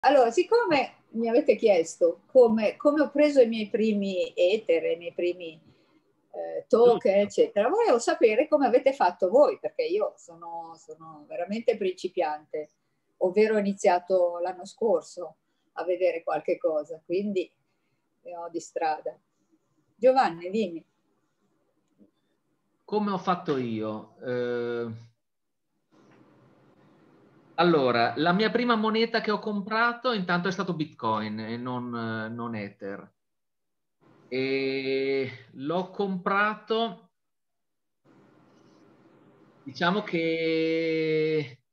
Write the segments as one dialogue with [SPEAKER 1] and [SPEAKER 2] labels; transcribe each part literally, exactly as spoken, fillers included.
[SPEAKER 1] Allora, siccome mi avete chiesto come, come ho preso i miei primi Ether, i miei primi eh, token, eccetera, volevo sapere come avete fatto voi, perché io sono, sono veramente principiante, ovvero ho iniziato l'anno scorso a vedere qualche cosa, quindi ne ho di strada. Giovanni, dimmi.
[SPEAKER 2] Come ho fatto io? Eh... Allora, la mia prima moneta che ho comprato intanto è stato Bitcoin e non, non Ether. E l'ho comprato, diciamo che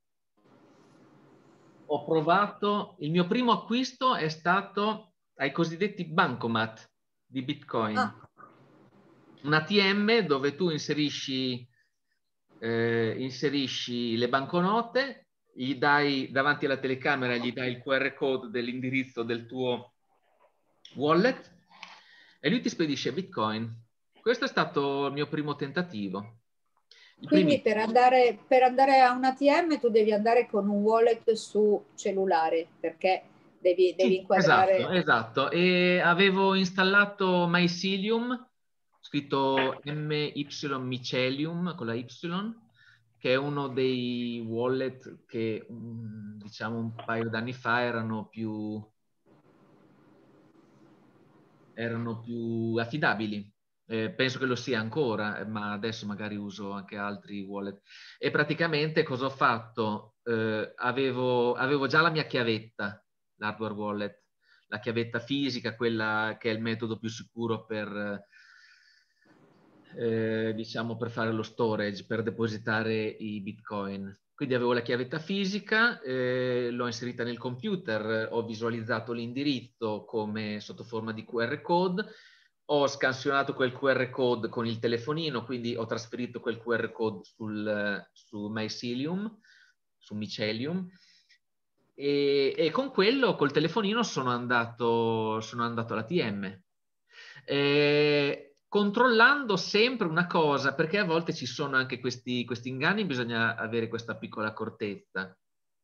[SPEAKER 2] ho provato, il mio primo acquisto è stato ai cosiddetti bancomat di Bitcoin.
[SPEAKER 1] Ah.
[SPEAKER 2] Un A T M dove tu inserisci, eh, inserisci le banconote, gli dai davanti alla telecamera, gli dai il Q R code dell'indirizzo del tuo wallet e lui ti spedisce Bitcoin. Questo è stato il mio primo tentativo. I
[SPEAKER 1] Quindi
[SPEAKER 2] primi...
[SPEAKER 1] per andare, per andare a un A T M tu devi andare con un wallet su cellulare, perché devi, devi
[SPEAKER 2] Sì,
[SPEAKER 1] inquadrare...
[SPEAKER 2] esatto, esatto. E avevo installato Mycelium, scritto M Y Mycelium con la Y, che è uno dei wallet che diciamo un paio d'anni fa erano più, erano più affidabili. Eh, penso che lo sia ancora, ma adesso magari uso anche altri wallet. E praticamente cosa ho fatto? Eh, avevo, avevo già la mia chiavetta, l'hardware wallet, la chiavetta fisica, quella che è il metodo più sicuro per, eh, diciamo, per fare lo storage, per depositare i bitcoin. Quindi avevo la chiavetta fisica, eh, l'ho inserita nel computer, ho visualizzato l'indirizzo come sotto forma di Q R code, ho scansionato quel Q R code con il telefonino, quindi ho trasferito quel Q R code sul, su Mycelium, su Mycelium, e, e con quello, col telefonino, sono andato, sono andato all'A T M. Eh, controllando sempre una cosa, perché a volte ci sono anche questi, questi inganni, bisogna avere questa piccola accortezza.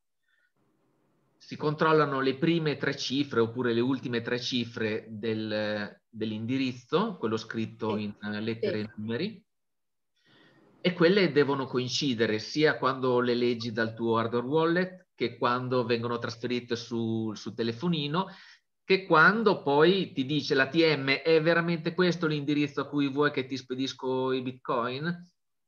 [SPEAKER 2] Si controllano le prime tre cifre oppure le ultime tre cifre del, dell'indirizzo, quello scritto in lettere e numeri, e quelle devono coincidere sia quando le leggi dal tuo hardware wallet che quando vengono trasferite sul su telefonino, che quando poi ti dice l'A T M è veramente questo l'indirizzo a cui vuoi che ti spedisco i bitcoin?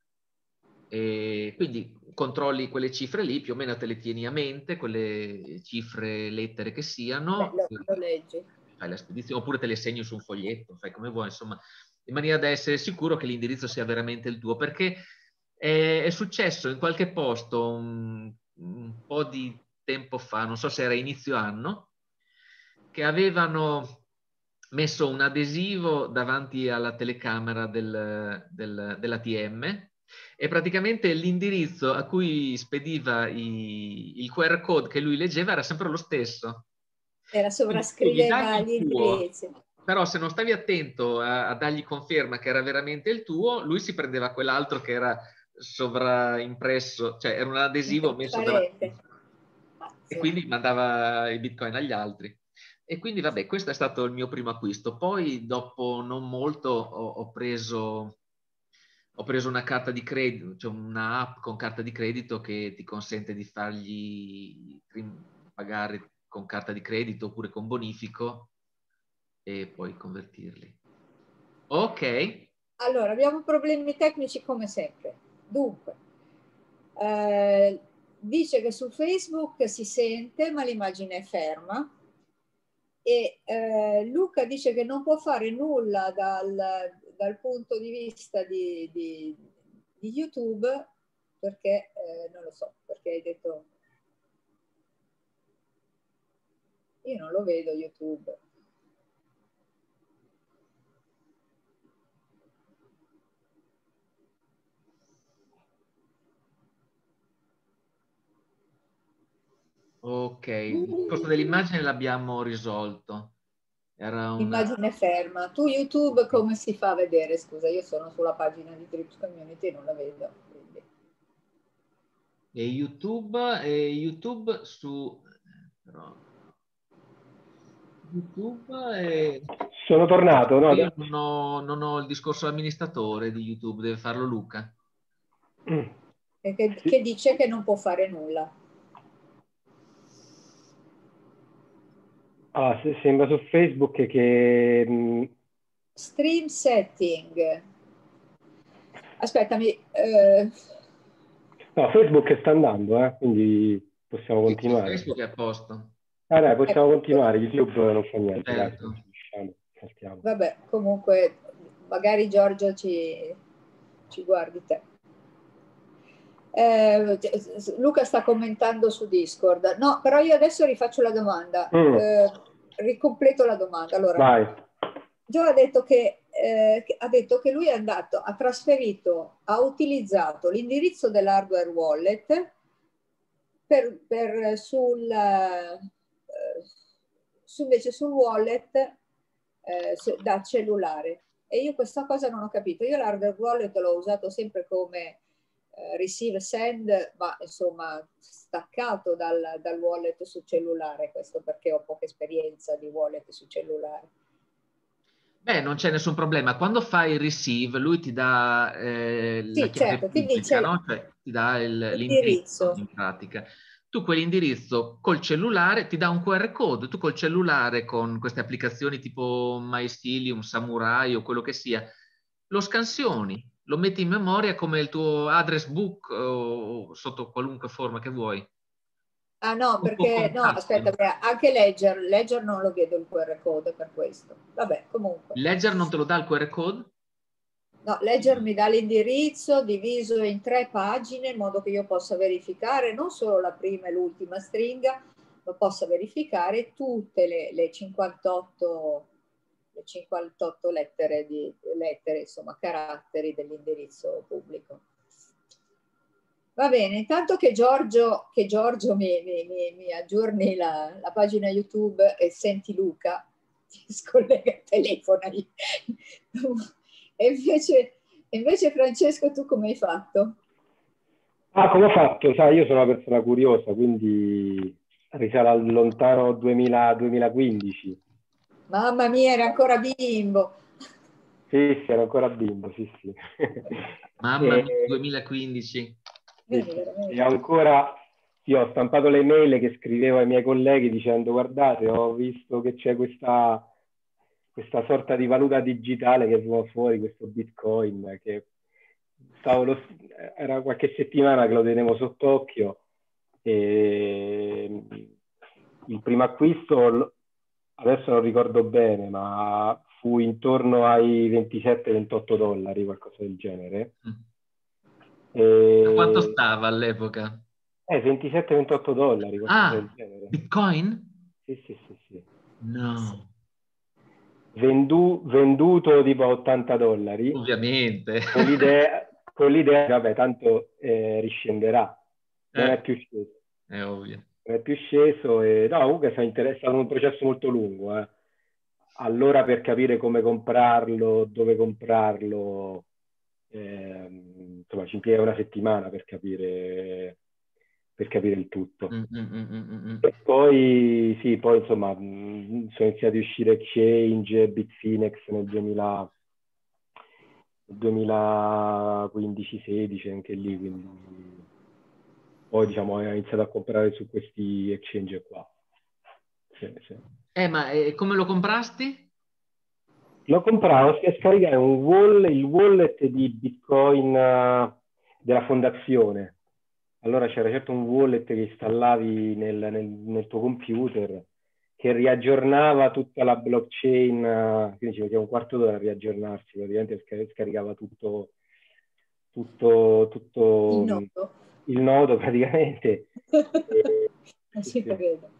[SPEAKER 2] E quindi controlli quelle cifre lì, più o meno te le tieni a mente, quelle cifre, lettere che siano,
[SPEAKER 1] Lo, lo leggi.
[SPEAKER 2] fai la spedizione, oppure te le segni su un foglietto, fai come vuoi, insomma, in maniera da essere sicuro che l'indirizzo sia veramente il tuo, perché è, è successo in qualche posto un, un po' di tempo fa, non so se era inizio anno, che avevano messo un adesivo davanti alla telecamera del, del, dell'A T M e praticamente l'indirizzo a cui spediva i, il Q R code che lui leggeva era sempre lo stesso.
[SPEAKER 1] Era
[SPEAKER 2] Quindi tu gli
[SPEAKER 1] sovrascriveva
[SPEAKER 2] dai
[SPEAKER 1] gli
[SPEAKER 2] il tuo,
[SPEAKER 1] indirizzi.
[SPEAKER 2] però se non stavi attento a, a dargli conferma che era veramente il tuo, lui si prendeva quell'altro che era sovraimpresso, cioè era un adesivo messo davanti e quindi mandava i bitcoin agli altri. E quindi vabbè, questo è stato il mio primo acquisto. Poi dopo non molto ho, ho preso, ho preso una carta di credito, cioè una app con carta di credito che ti consente di fargli pagare con carta di credito oppure con bonifico e poi convertirli. Ok.
[SPEAKER 1] Allora, abbiamo problemi tecnici come sempre. Dunque, eh, dice che su Facebook si sente, ma l'immagine è ferma. E eh, Luca dice che non può fare nulla dal, dal punto di vista di, di, di YouTube perché, eh, non lo so, perché hai detto... Io non lo vedo YouTube.
[SPEAKER 2] Ok, il discorso dell'immagine l'abbiamo risolto. Era una...
[SPEAKER 1] Immagine ferma. Tu YouTube come si fa a vedere? Scusa, io sono sulla pagina di Trips Community e non la vedo. Quindi.
[SPEAKER 2] E YouTube, e YouTube su... Però... YouTube e...
[SPEAKER 3] Sono tornato, no?
[SPEAKER 2] Io non ho, non ho il discorso amministratore di YouTube, deve farlo Luca.
[SPEAKER 1] Mm. Che, che dice che non può fare nulla.
[SPEAKER 3] Ah, sembra su Facebook che...
[SPEAKER 1] Stream setting. Aspettami. Eh...
[SPEAKER 3] No, Facebook sta andando, eh, quindi possiamo
[SPEAKER 2] Sì,
[SPEAKER 3] continuare.
[SPEAKER 2] Facebook è a posto.
[SPEAKER 3] Ah, dai, possiamo
[SPEAKER 1] ecco.
[SPEAKER 3] continuare, YouTube non fa niente.
[SPEAKER 2] Certo.
[SPEAKER 3] Dai,
[SPEAKER 1] vabbè, comunque, magari Giorgio ci, ci guardi te. Eh, Luca sta commentando su Discord. No, però io adesso rifaccio la domanda. Mm. Eh, ricompleto la domanda. Allora,
[SPEAKER 3] vai.
[SPEAKER 1] Gio ha detto che, eh, che ha detto che lui è andato, ha trasferito, ha utilizzato l'indirizzo dell'hardware wallet per, per sul, eh, su, invece sul wallet eh, da cellulare. E io questa cosa non ho capito. Io l'hardware wallet l'ho usato sempre come eh, receive send, ma insomma staccato dal, dal wallet su cellulare, questo perché ho poca esperienza di wallet su cellulare.
[SPEAKER 2] Beh, non c'è nessun problema. Quando fai il receive, lui ti dà eh,
[SPEAKER 1] sì,
[SPEAKER 2] la chiave
[SPEAKER 1] certo,
[SPEAKER 2] pubblica,
[SPEAKER 1] ti dice
[SPEAKER 2] no? Cioè ti dà il,
[SPEAKER 1] l'indirizzo
[SPEAKER 2] in pratica. Tu quell'indirizzo col cellulare ti dà un Q R code. Tu col cellulare, con queste applicazioni tipo MyStilium, Samurai o quello che sia, lo scansioni, lo metti in memoria come il tuo address book o sotto qualunque forma che vuoi.
[SPEAKER 1] Ah no, perché no, aspetta, anche Ledger, Ledger non lo vedo il Q R code per questo. Vabbè, comunque.
[SPEAKER 2] Ledger non te lo dà il Q R code?
[SPEAKER 1] No, Ledger mi dà l'indirizzo diviso in tre pagine in modo che io possa verificare non solo la prima e l'ultima stringa, ma possa verificare tutte le, le cinquantotto, le cinquantotto lettere, di, lettere, insomma, caratteri dell'indirizzo pubblico. Va bene, intanto che Giorgio, che Giorgio mi, mi, mi, mi aggiorni la, la pagina YouTube e senti Luca, ti scollega il telefono. E invece, invece Francesco, tu come hai fatto?
[SPEAKER 3] Ah, come ho fatto? Sai, io sono una persona curiosa, quindi risale al lontano duemila, duemilaquindici.
[SPEAKER 1] Mamma mia, era ancora bimbo.
[SPEAKER 3] Sì, sì, ero ancora bimbo, sì, sì.
[SPEAKER 2] Mamma mia, e... duemilaquindici.
[SPEAKER 3] Sì, sì. E ancora, sì, ho stampato le mail che scrivevo ai miei colleghi dicendo guardate, ho visto che c'è questa, questa sorta di valuta digitale che viene fuori, questo Bitcoin, che stavo lo, era qualche settimana che lo tenevo sott'occhio e il primo acquisto, adesso non ricordo bene, ma fu intorno ai ventisette ventotto dollari, qualcosa del genere. Mm.
[SPEAKER 2] E... Quanto stava all'epoca?
[SPEAKER 3] Eh, ventisette ventotto dollari, qualcosa
[SPEAKER 2] ah,
[SPEAKER 3] del genere.
[SPEAKER 2] Bitcoin?
[SPEAKER 3] Sì, sì, sì, sì.
[SPEAKER 2] No.
[SPEAKER 3] Vendu, venduto tipo a ottanta dollari.
[SPEAKER 2] Ovviamente.
[SPEAKER 3] Con l'idea, con l'idea, vabbè, tanto eh, riscenderà. Non eh, è più sceso.
[SPEAKER 2] È ovvio.
[SPEAKER 3] Non è più sceso e no, comunque è stato un processo molto lungo. Eh. Allora per capire come comprarlo, dove comprarlo, eh, insomma ci impiega una settimana per capire, per capire il tutto. Mm, mm, mm, mm. E poi sì, poi insomma sono iniziati a uscire Exchange, Bitfinex nel duemila, duemilaquindici sedici, anche lì, quindi poi diciamo ho iniziato a comprare su questi exchange qua. Sì, sì.
[SPEAKER 2] Eh, ma eh, come lo comprasti?
[SPEAKER 3] Lo compravo e scaricare un wallet, il wallet di Bitcoin uh, della fondazione. Allora c'era certo un wallet che installavi nel, nel, nel tuo computer che riaggiornava tutta la blockchain, uh, quindi ci metteva un quarto d'ora a riaggiornarsi, praticamente scaricava tutto, tutto, tutto
[SPEAKER 1] il nodo,
[SPEAKER 3] il nodo praticamente.
[SPEAKER 1] e, non si crede.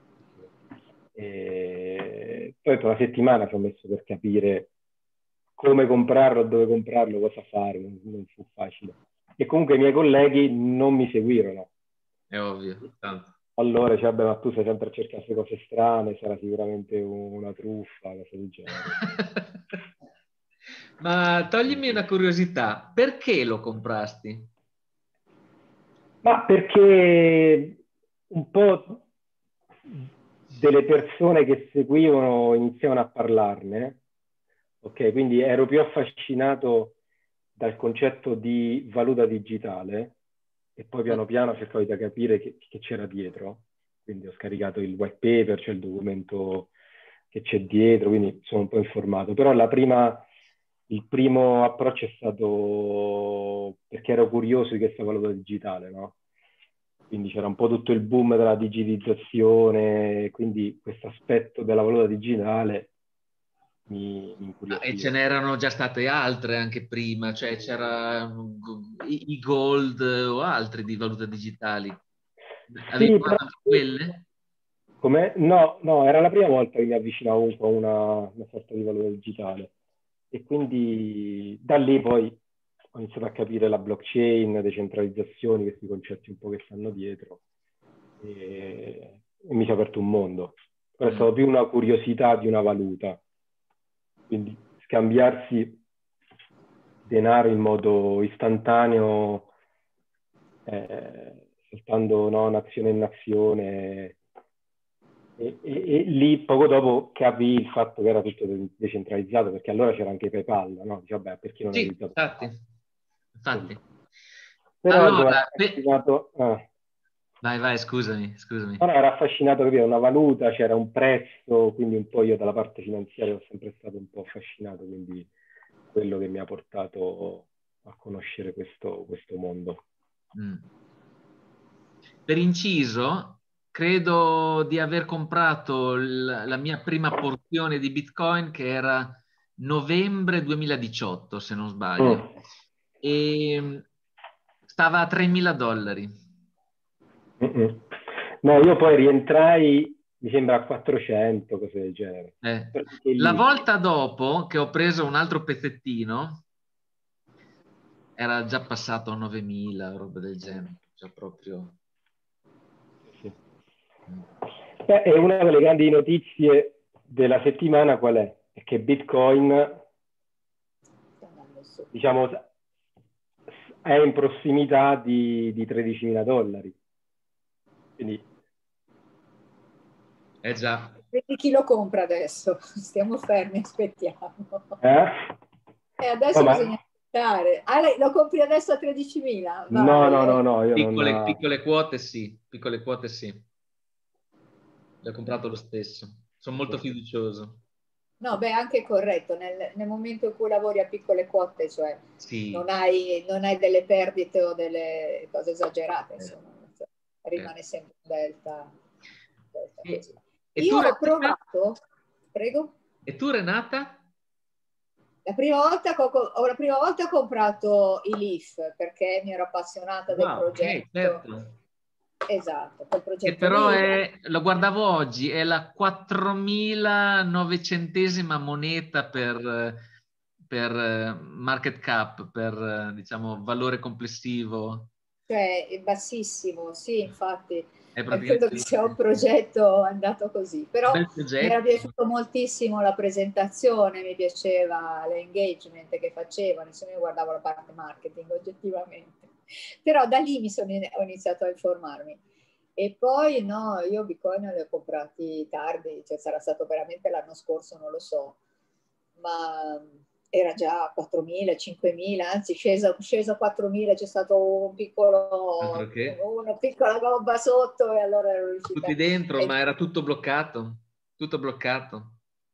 [SPEAKER 3] E poi per una settimana ci ho messo per capire come comprarlo, dove comprarlo, cosa fare, non, non fu facile. E comunque i miei colleghi non mi seguirono.
[SPEAKER 2] È ovvio, tanto.
[SPEAKER 3] Allora dice, vabbè, ma tu sei sempre a cercare queste cose strane, sarà sicuramente una truffa, cose del genere.
[SPEAKER 2] Ma toglimi una curiosità, perché lo comprasti?
[SPEAKER 3] Ma perché un po' delle persone che seguivano iniziavano a parlarne, ok? Quindi ero più affascinato dal concetto di valuta digitale e poi piano piano cercavo di capire che, che c'era dietro. Quindi ho scaricato il white paper, c'è il documento che c'è dietro, quindi sono un po' informato. Però la prima, il primo approccio è stato perché ero curioso di questa valuta digitale, no? Quindi c'era un po' tutto il boom della digitizzazione, quindi questo aspetto della valuta digitale mi, mi
[SPEAKER 2] Ah, e
[SPEAKER 3] incuriosiva.
[SPEAKER 2] ce n'erano già state altre anche prima, cioè c'era i i gold o altri di valuta digitali. Avevi
[SPEAKER 3] Sì, però...
[SPEAKER 2] provato anche quelle?
[SPEAKER 3] Come? No, no, era la prima volta che mi avvicinavo un po' a una, una sorta di valuta digitale. E quindi da lì poi ho iniziato a capire la blockchain, decentralizzazione, questi concetti un po' che stanno dietro. E, e mi si è aperto un mondo. Però è
[SPEAKER 2] Mm.
[SPEAKER 3] stato più una curiosità di una valuta. Quindi scambiarsi denaro in modo istantaneo, eh, saltando no, nazione in nazione. E, e, e lì poco dopo capì il fatto che era tutto decentralizzato, perché allora c'era anche PayPal, no? Dice, vabbè, perché non hai
[SPEAKER 2] Sì,
[SPEAKER 3] utilizzato
[SPEAKER 2] infatti.
[SPEAKER 3] PayPal?
[SPEAKER 2] Infatti.
[SPEAKER 3] Però ecco, era
[SPEAKER 2] Allora, pe-
[SPEAKER 3] affascinato, ah.
[SPEAKER 2] vai, vai, scusami, scusami.
[SPEAKER 3] No, no, era affascinato, capire una valuta, c'era un prezzo, quindi un po' io dalla parte finanziaria ho sempre stato un po' affascinato, quindi quello che mi ha portato a conoscere questo, questo mondo.
[SPEAKER 2] Mm. Per inciso, credo di aver comprato l- la mia prima porzione di Bitcoin che era novembre duemiladiciotto, se non
[SPEAKER 3] Mm.
[SPEAKER 2] sbaglio, e stava a tremila dollari.
[SPEAKER 3] Mm-mm. No, io poi rientrai, mi sembra a quattrocento, cose del genere.
[SPEAKER 2] Eh,
[SPEAKER 3] Però anche
[SPEAKER 2] La
[SPEAKER 3] lì,
[SPEAKER 2] volta dopo che ho preso un altro pezzettino, era già passato a novemila, roba del genere, cioè proprio...
[SPEAKER 3] sì.
[SPEAKER 2] Mm.
[SPEAKER 3] Beh, e una delle grandi notizie della settimana qual è? È che Bitcoin, diciamo, è in prossimità di, di tredicimila dollari. Quindi,
[SPEAKER 2] Eh già,
[SPEAKER 1] Quindi chi lo compra adesso? Stiamo fermi, aspettiamo.
[SPEAKER 3] eh?
[SPEAKER 1] E
[SPEAKER 3] No,
[SPEAKER 1] adesso
[SPEAKER 3] ma,
[SPEAKER 1] bisogna aspettare. Ah, lei lo compri adesso a tredicimila?
[SPEAKER 3] no,
[SPEAKER 1] Vai.
[SPEAKER 3] no, no,
[SPEAKER 1] eh.
[SPEAKER 3] no, io non...
[SPEAKER 2] piccole, piccole quote sì, piccole quote sì. L'ho comprato lo stesso. Sono molto fiducioso.
[SPEAKER 1] No, beh, anche corretto. Nel, nel momento in cui lavori a piccole quote, cioè non
[SPEAKER 2] Sì.
[SPEAKER 1] hai, non hai delle perdite o delle cose esagerate,
[SPEAKER 2] Eh,
[SPEAKER 1] insomma, cioè,
[SPEAKER 2] eh.
[SPEAKER 1] rimane sempre un delta, delta
[SPEAKER 2] E,
[SPEAKER 1] così.
[SPEAKER 2] e tu,
[SPEAKER 1] Io ho
[SPEAKER 2] Renata?
[SPEAKER 1] provato, prego.
[SPEAKER 2] E tu, Renata?
[SPEAKER 1] La prima volta, che ho, ho- la prima volta ho comprato i Leaf perché mi ero appassionata del
[SPEAKER 2] Ah, ok,
[SPEAKER 1] progetto.
[SPEAKER 2] certo.
[SPEAKER 1] Esatto, quel
[SPEAKER 2] Che
[SPEAKER 1] progetto
[SPEAKER 2] però
[SPEAKER 1] lì.
[SPEAKER 2] è, lo guardavo oggi, è la quattromilanovecentesima moneta per, per eh, market cap, per eh, diciamo valore complessivo.
[SPEAKER 1] Cioè, è bassissimo, sì, infatti,
[SPEAKER 2] È
[SPEAKER 1] eh, credo
[SPEAKER 2] praticamente
[SPEAKER 1] che
[SPEAKER 2] lo
[SPEAKER 1] sia un
[SPEAKER 2] stesso.
[SPEAKER 1] progetto andato così, però
[SPEAKER 2] Bel
[SPEAKER 1] mi era
[SPEAKER 2] progetto.
[SPEAKER 1] piaciuto moltissimo la presentazione, mi piaceva l'engagement che facevano, insomma io guardavo la parte marketing oggettivamente, però da lì mi sono, ho iniziato a informarmi. E poi no, io Bitcoin li ho comprati tardi, cioè sarà stato veramente l'anno scorso, non lo so, ma era già a quattromila, cinquemila, anzi sceso, sceso a quattromila, c'è stato un
[SPEAKER 2] Altro
[SPEAKER 1] piccolo,
[SPEAKER 2] che.
[SPEAKER 1] una piccola gobba sotto e allora ero riuscita.
[SPEAKER 2] Tutti dentro,
[SPEAKER 1] E,
[SPEAKER 2] ma era tutto bloccato. Tutto bloccato.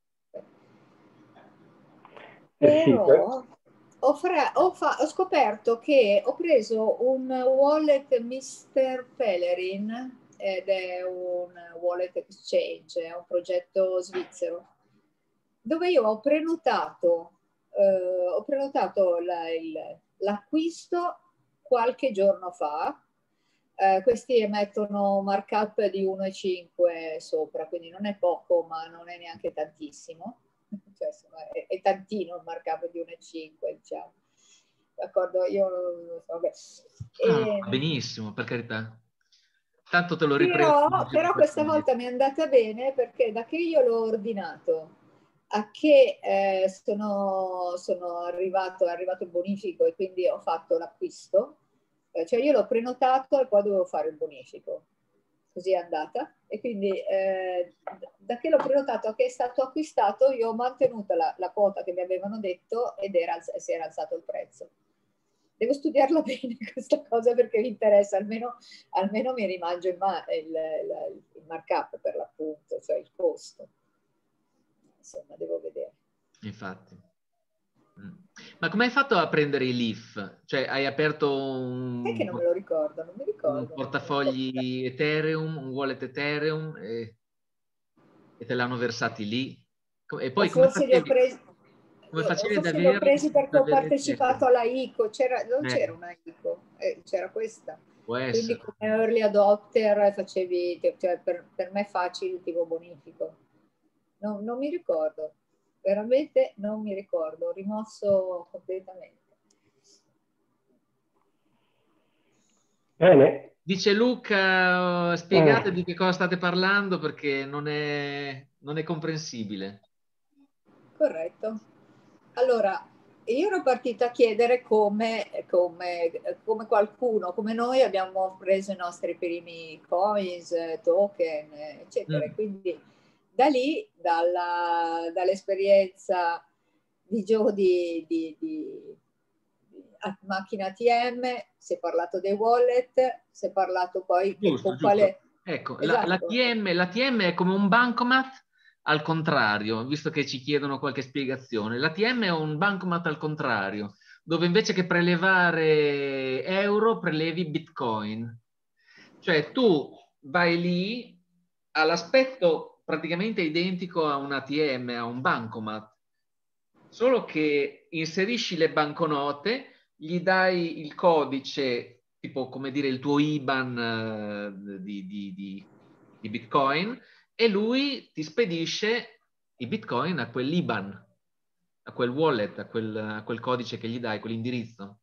[SPEAKER 3] eh sì, que-
[SPEAKER 1] però ho, fra- ho fa- ho scoperto che ho preso un wallet mister Pellerin ed è un wallet exchange, è un progetto svizzero, dove io ho prenotato, eh, ho prenotato la- il- l'acquisto qualche giorno fa. Eh, questi emettono markup di uno virgola cinque sopra, quindi non è poco, ma non è neanche tantissimo. Cioè, insomma, è, è tantino il markup di uno virgola cinque, diciamo. D'accordo, io vabbè.
[SPEAKER 2] Ah,
[SPEAKER 1] E,
[SPEAKER 2] benissimo, per carità. Tanto te lo riprendo
[SPEAKER 1] però,
[SPEAKER 2] in giro
[SPEAKER 1] però
[SPEAKER 2] qualche
[SPEAKER 1] questa
[SPEAKER 2] mese.
[SPEAKER 1] volta mi è andata bene perché da che io l'ho ordinato a che eh, sono, sono arrivato, è arrivato il bonifico e quindi ho fatto l'acquisto, eh, cioè io l'ho prenotato e poi dovevo fare il bonifico. così è andata. E quindi eh, da che l'ho prenotato a che è stato acquistato, io ho mantenuto la, la quota che mi avevano detto ed era, si era alzato il prezzo. Devo studiarla bene questa cosa perché mi interessa, almeno, almeno mi rimangio il, il, il, il markup per l'appunto, cioè il costo. Insomma, devo vedere.
[SPEAKER 2] Infatti. Ma come hai fatto a prendere i Leaf? Cioè, hai aperto un,
[SPEAKER 1] è che non me lo ricordo, non mi ricordo.
[SPEAKER 2] un portafogli Ethereum, un wallet Ethereum e, e te l'hanno versati lì? E poi
[SPEAKER 1] o
[SPEAKER 2] come
[SPEAKER 1] forse li ho
[SPEAKER 2] facevi,
[SPEAKER 1] presi,
[SPEAKER 2] come
[SPEAKER 1] o
[SPEAKER 2] facevi ad
[SPEAKER 1] forse li ho
[SPEAKER 2] averli
[SPEAKER 1] presi perché
[SPEAKER 2] senza
[SPEAKER 1] ho
[SPEAKER 2] avere
[SPEAKER 1] partecipato alla I C O, c'era, non
[SPEAKER 2] eh.
[SPEAKER 1] c'era una I C O, eh, c'era questa.
[SPEAKER 2] Può
[SPEAKER 1] Quindi
[SPEAKER 2] essere.
[SPEAKER 1] come early adopter facevi, cioè per, per me facile tipo bonifico. Non, non mi ricordo, veramente non mi ricordo, ho rimosso completamente.
[SPEAKER 3] Bene.
[SPEAKER 2] Dice Luca, spiegate
[SPEAKER 3] Eh.
[SPEAKER 2] di che cosa state parlando perché non è, non è comprensibile.
[SPEAKER 1] Corretto. Allora, io ero partita a chiedere come, come, come qualcuno, come noi abbiamo preso i nostri primi coins, token, eccetera.
[SPEAKER 2] Mm.
[SPEAKER 1] Quindi da lì, dalla, dall'esperienza di Joe di, di, di, di macchina A T M, si è parlato dei wallet, si è parlato poi che
[SPEAKER 2] Giusto,
[SPEAKER 1] con
[SPEAKER 2] giusto.
[SPEAKER 1] quale...
[SPEAKER 2] Ecco,
[SPEAKER 1] Esatto.
[SPEAKER 2] l'A T M, l'A T M è come un bancomat al contrario, visto che ci chiedono qualche spiegazione. L'A T M è un bancomat al contrario, dove invece che prelevare euro, prelevi bitcoin. Cioè tu vai lì all'aspetto praticamente identico a un A T M, a un bancomat, solo che inserisci le banconote, gli dai il codice, tipo come dire il tuo I B A N uh, di, di, di, di Bitcoin, e lui ti spedisce i Bitcoin a quell'I B A N, a quel wallet, a quel, a quel codice che gli dai, quell'indirizzo.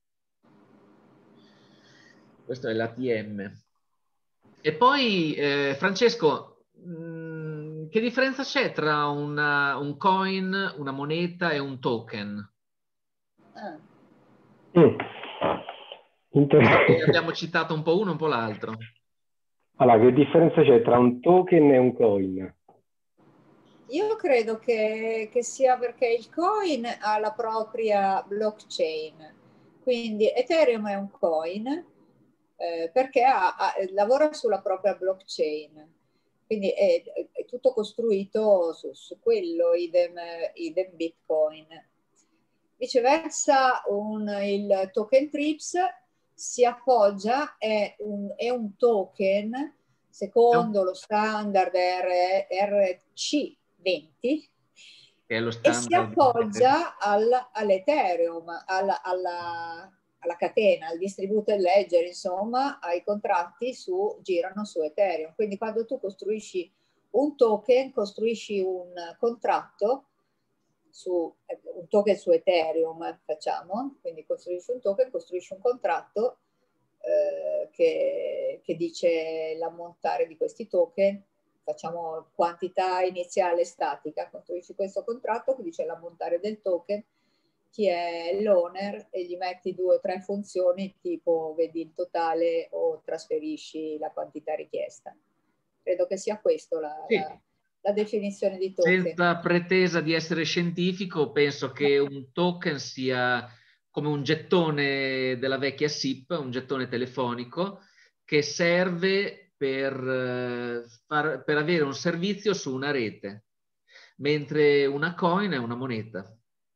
[SPEAKER 2] Questo è l'A T M. E poi, eh, Francesco, mh, che differenza c'è tra una, un coin, una moneta e un token?
[SPEAKER 1] Ah.
[SPEAKER 3] Mm. Inter-
[SPEAKER 2] E abbiamo citato un po' uno, un po' l'altro.
[SPEAKER 3] Allora, che differenza c'è tra un token e un coin?
[SPEAKER 1] Io credo che, che sia perché il coin ha la propria blockchain, quindi Ethereum è un coin eh, perché ha, ha, lavora sulla propria blockchain, quindi è, è tutto costruito su, su quello, idem, idem Bitcoin. Viceversa, un, il token TRIPS si appoggia, è un, è un token secondo lo standard R C venti
[SPEAKER 2] Che è lo
[SPEAKER 1] e si
[SPEAKER 2] standard.
[SPEAKER 1] appoggia al, all'Ethereum, alla, alla, alla catena, al distributed ledger, insomma, ai contratti su, girano su Ethereum. Quindi quando tu costruisci un token, costruisci un contratto su un token su Ethereum, facciamo, quindi costruisci un token, costruisci un contratto eh, che, che dice l'ammontare di questi token, facciamo quantità iniziale statica, costruisci questo contratto che dice l'ammontare del token, chi è l'owner e gli metti due o tre funzioni tipo vedi il totale o trasferisci la quantità richiesta. Credo che sia questo la,
[SPEAKER 2] Sì.
[SPEAKER 1] la, la definizione di token.
[SPEAKER 2] Senza pretesa di essere scientifico, penso che un token sia come un gettone della vecchia S I P, un gettone telefonico, che serve per, far, per avere un servizio su una rete, mentre una coin è una moneta.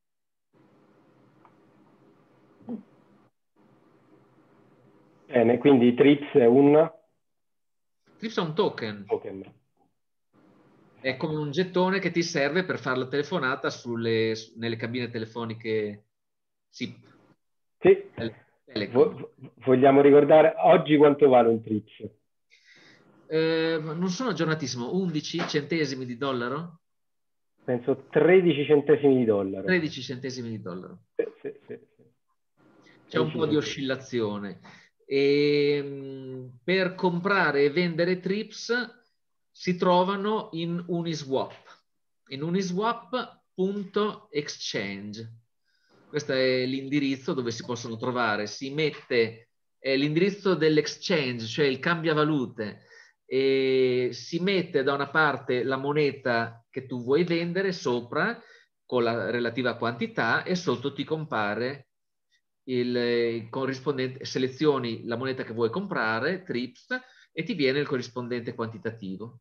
[SPEAKER 3] Bene, quindi TRIPS è un...
[SPEAKER 2] TRIPS è un token.
[SPEAKER 3] token.
[SPEAKER 2] È come un gettone che ti serve per fare la telefonata sulle, nelle cabine telefoniche S I P.
[SPEAKER 3] Sì. Vo- vogliamo ricordare oggi quanto vale un TRIPS?
[SPEAKER 2] Eh, non sono aggiornatissimo, undici centesimi di dollaro?
[SPEAKER 3] Penso tredici centesimi di dollaro.
[SPEAKER 2] tredici centesimi di dollaro.
[SPEAKER 3] Sì, sì, sì, sì.
[SPEAKER 2] C'è un po' di oscillazione. E, per comprare e vendere TRIPS si trovano in Uniswap, in uniswap punto exchange. Questo è l'indirizzo dove si possono trovare. Si mette eh, l'indirizzo dell'exchange, cioè il cambiavalute, e si mette da una parte la moneta che tu vuoi vendere sopra con la relativa quantità e sotto ti compare il, il corrispondente, selezioni la moneta che vuoi comprare, trips, e ti viene il corrispondente quantitativo.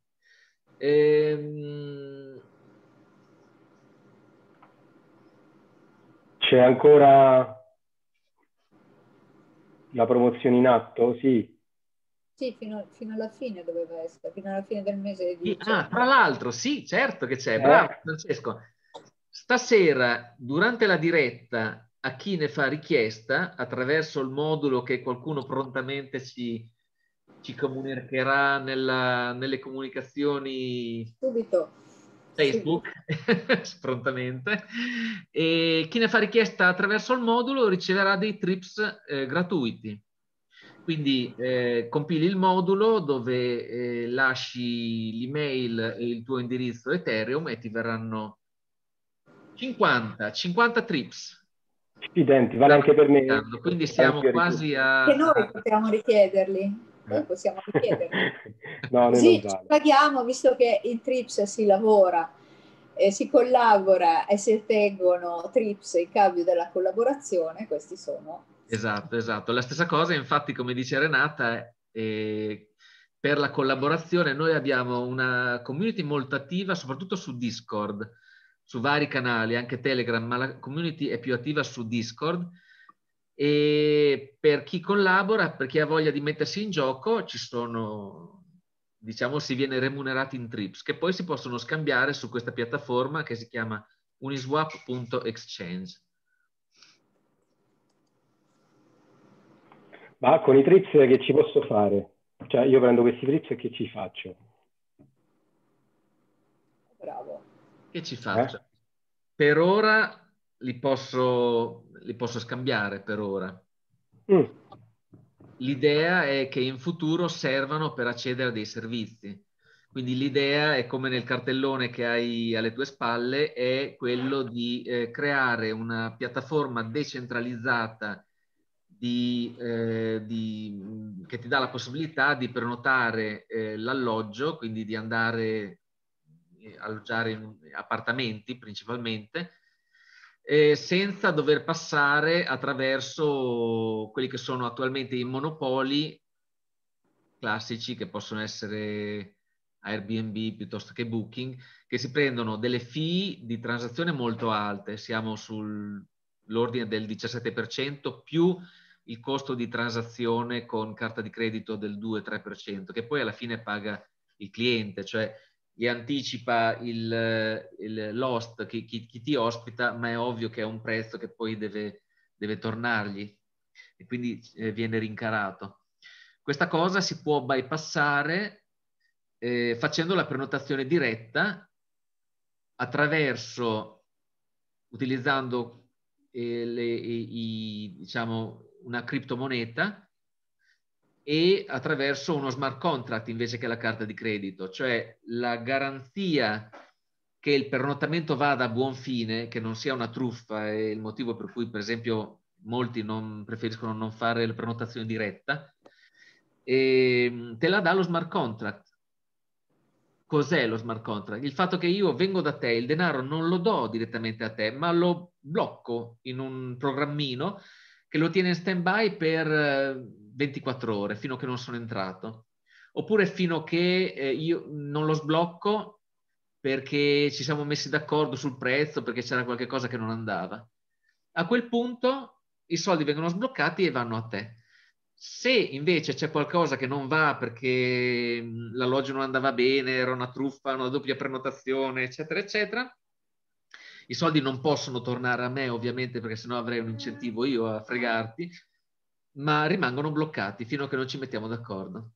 [SPEAKER 2] Ehm...
[SPEAKER 3] C'è ancora la promozione in atto? Sì.
[SPEAKER 1] Sì, fino, fino alla fine doveva essere, fino alla fine del mese di dicembre.
[SPEAKER 2] Ah, tra l'altro, sì, certo che c'è.
[SPEAKER 3] Eh?
[SPEAKER 2] Bravo, Francesco. Stasera, durante la diretta, a chi ne fa richiesta, attraverso il modulo che qualcuno prontamente ci, ci comunicherà nella, nelle comunicazioni
[SPEAKER 1] Subito.
[SPEAKER 2] Facebook, prontamente, e chi ne fa richiesta attraverso il modulo riceverà dei trips eh, gratuiti. Quindi eh, compili il modulo dove eh, lasci l'email e il tuo indirizzo Ethereum e ti verranno cinquanta, cinquanta trips.
[SPEAKER 3] Accidenti, vale anche per me.
[SPEAKER 2] Quindi siamo quasi a...
[SPEAKER 1] Che noi possiamo richiederli. Noi possiamo richiederli.
[SPEAKER 3] No, noi
[SPEAKER 1] Così
[SPEAKER 3] non vale.
[SPEAKER 1] paghiamo, visto che in trips si lavora, eh, si collabora e si ottengono trips in cambio della collaborazione, questi sono...
[SPEAKER 2] Esatto, esatto. La stessa cosa, infatti, come dice Renata, eh, per la collaborazione noi abbiamo una community molto attiva, soprattutto su Discord, su vari canali, anche Telegram, ma la community è più attiva su Discord. E per chi collabora, per chi ha voglia di mettersi in gioco, ci sono, diciamo, si viene remunerati in trips, che poi si possono scambiare su questa piattaforma che si chiama uniswap punto exchange.
[SPEAKER 3] Ma con i trips che ci posso fare? Cioè io prendo questi trips e che ci faccio?
[SPEAKER 1] Bravo.
[SPEAKER 2] Che ci faccio?
[SPEAKER 3] Eh?
[SPEAKER 2] Per ora li posso, li posso scambiare per ora.
[SPEAKER 3] Mm.
[SPEAKER 2] L'idea è che in futuro servano per accedere a dei servizi. Quindi l'idea è, come nel cartellone che hai alle tue spalle, è quello di eh, creare una piattaforma decentralizzata di, eh, di, che ti dà la possibilità di prenotare eh, l'alloggio, quindi di andare a alloggiare in appartamenti principalmente, eh, senza dover passare attraverso quelli che sono attualmente i monopoli classici, che possono essere Airbnb piuttosto che Booking, che si prendono delle fee di transazione molto alte. Siamo sull'ordine del diciassette per cento più il costo di transazione con carta di credito del due tre per cento, che poi alla fine paga il cliente, cioè gli anticipa il, il, l'host, chi, chi, chi ti ospita, ma è ovvio che è un prezzo che poi deve, deve tornargli e quindi eh, viene rincarato. Questa cosa si può bypassare eh, facendo la prenotazione diretta attraverso, utilizzando eh, le, i, diciamo, una criptomoneta e attraverso uno smart contract invece che la carta di credito, cioè la garanzia che il prenotamento vada a buon fine, che non sia una truffa, è il motivo per cui per esempio molti non, preferiscono non fare la prenotazione diretta, e te la dà lo smart contract. Cos'è lo smart contract? Il fatto che io vengo da te, il denaro non lo do direttamente a te, ma lo blocco in un programmino che lo tiene in stand-by per ventiquattro ore, fino a che non sono entrato. Oppure fino a che eh, io non lo sblocco perché ci siamo messi d'accordo sul prezzo, perché c'era qualche cosa che non andava. A quel punto i soldi vengono sbloccati e vanno a te. Se invece c'è qualcosa che non va perché l'alloggio non andava bene, era una truffa, una doppia prenotazione, eccetera, eccetera, i soldi non possono tornare a me, ovviamente, perché sennò avrei un incentivo io a fregarti, ma rimangono bloccati fino a che non ci mettiamo d'accordo.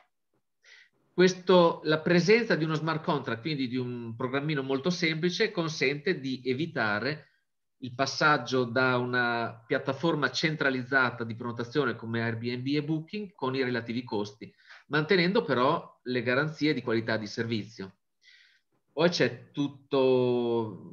[SPEAKER 2] Questo, la presenza di uno smart contract, quindi di un programmino molto semplice, consente di evitare il passaggio da una piattaforma centralizzata di prenotazione come Airbnb e Booking con i relativi costi, mantenendo però le garanzie di qualità di servizio. Poi c'è tutto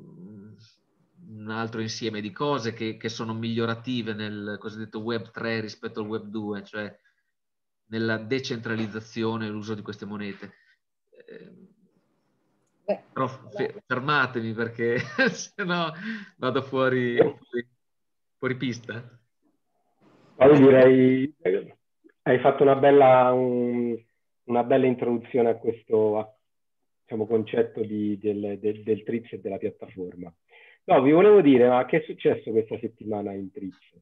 [SPEAKER 2] un altro insieme di cose che, che sono migliorative nel cosiddetto web tre rispetto al web due, cioè nella decentralizzazione e l'uso di queste monete. Eh,
[SPEAKER 1] Beh,
[SPEAKER 2] però fe- fermatemi perché se no vado fuori, fuori, fuori pista.
[SPEAKER 3] Poi direi, hai fatto una bella, un, una bella introduzione a questo a, diciamo, concetto di, del, del, del Trips e della piattaforma. No, vi volevo dire, ma che è successo questa settimana in Trips?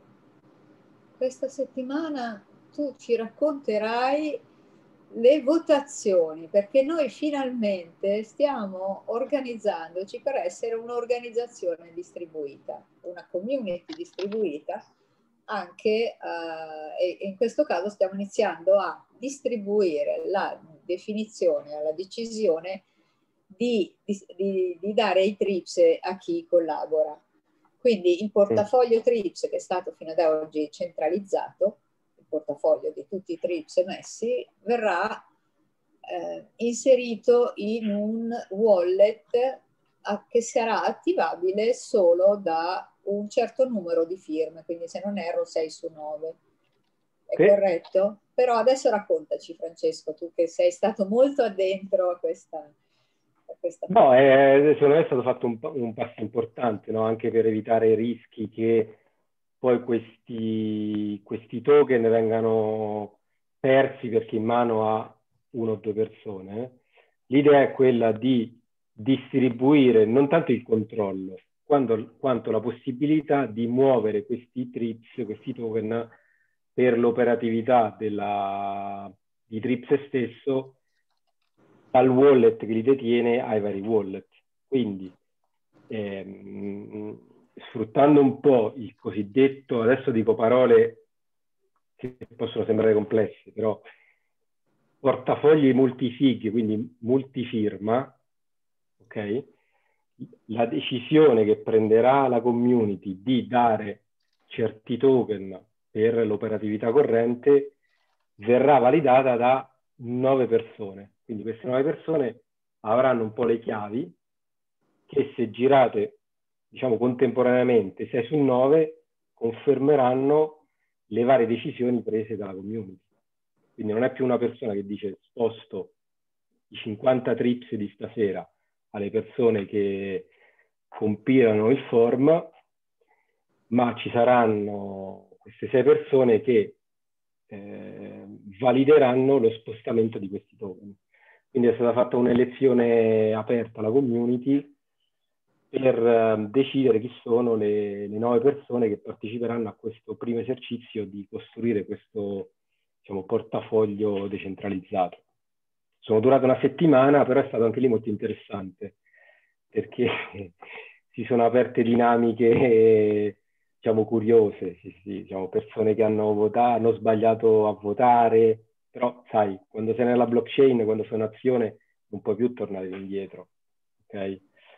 [SPEAKER 1] Questa settimana tu ci racconterai le votazioni, perché noi finalmente stiamo organizzandoci per essere un'organizzazione distribuita, una community distribuita, anche eh, e in questo caso stiamo iniziando a distribuire la definizione, la decisione di, di, di dare i trips a chi collabora. Quindi il portafoglio trips, che è stato fino ad oggi centralizzato, il portafoglio di tutti i trips emessi, verrà eh, inserito in un wallet a, che sarà attivabile solo da un certo numero di firme, quindi se non erro sei su nove. È
[SPEAKER 3] Sì.
[SPEAKER 1] corretto? Però adesso raccontaci, Francesco, tu che sei stato molto addentro a questa... A questa
[SPEAKER 3] no, è, secondo me è stato fatto un, un passo importante, no? Anche per evitare rischi che poi questi, questi token vengano persi perché in mano a una o due persone. L'idea è quella di distribuire non tanto il controllo, quanto, quanto la possibilità di muovere questi trips, questi token, per l'operatività della, di Trips stesso, dal wallet che li detiene ai vari wallet. Quindi, ehm, sfruttando un po' il cosiddetto, adesso dico parole che possono sembrare complesse, però portafogli multisig, quindi multifirma, ok? La decisione che prenderà la community di dare certi token per l'operatività corrente verrà validata da nove persone. Quindi queste nove persone avranno un po' le chiavi che, se girate, diciamo, contemporaneamente sei su nove, confermeranno le varie decisioni prese dalla community. Quindi non è più una persona che dice sposto i cinquanta trips di stasera alle persone che compilano il form, ma ci saranno queste sei persone che eh, valideranno lo spostamento di questi token. Quindi è stata fatta un'elezione aperta alla community per eh, decidere chi sono le, le nove persone che parteciperanno a questo primo esercizio di costruire questo, diciamo, portafoglio decentralizzato. Sono durate una settimana, però è stato anche lì molto interessante, perché si sono aperte dinamiche, diciamo, curiose, sì, sì, diciamo, persone che hanno votato, hanno sbagliato a votare, però sai, quando sei nella blockchain, quando sei un'azione, non puoi più tornare indietro, ok?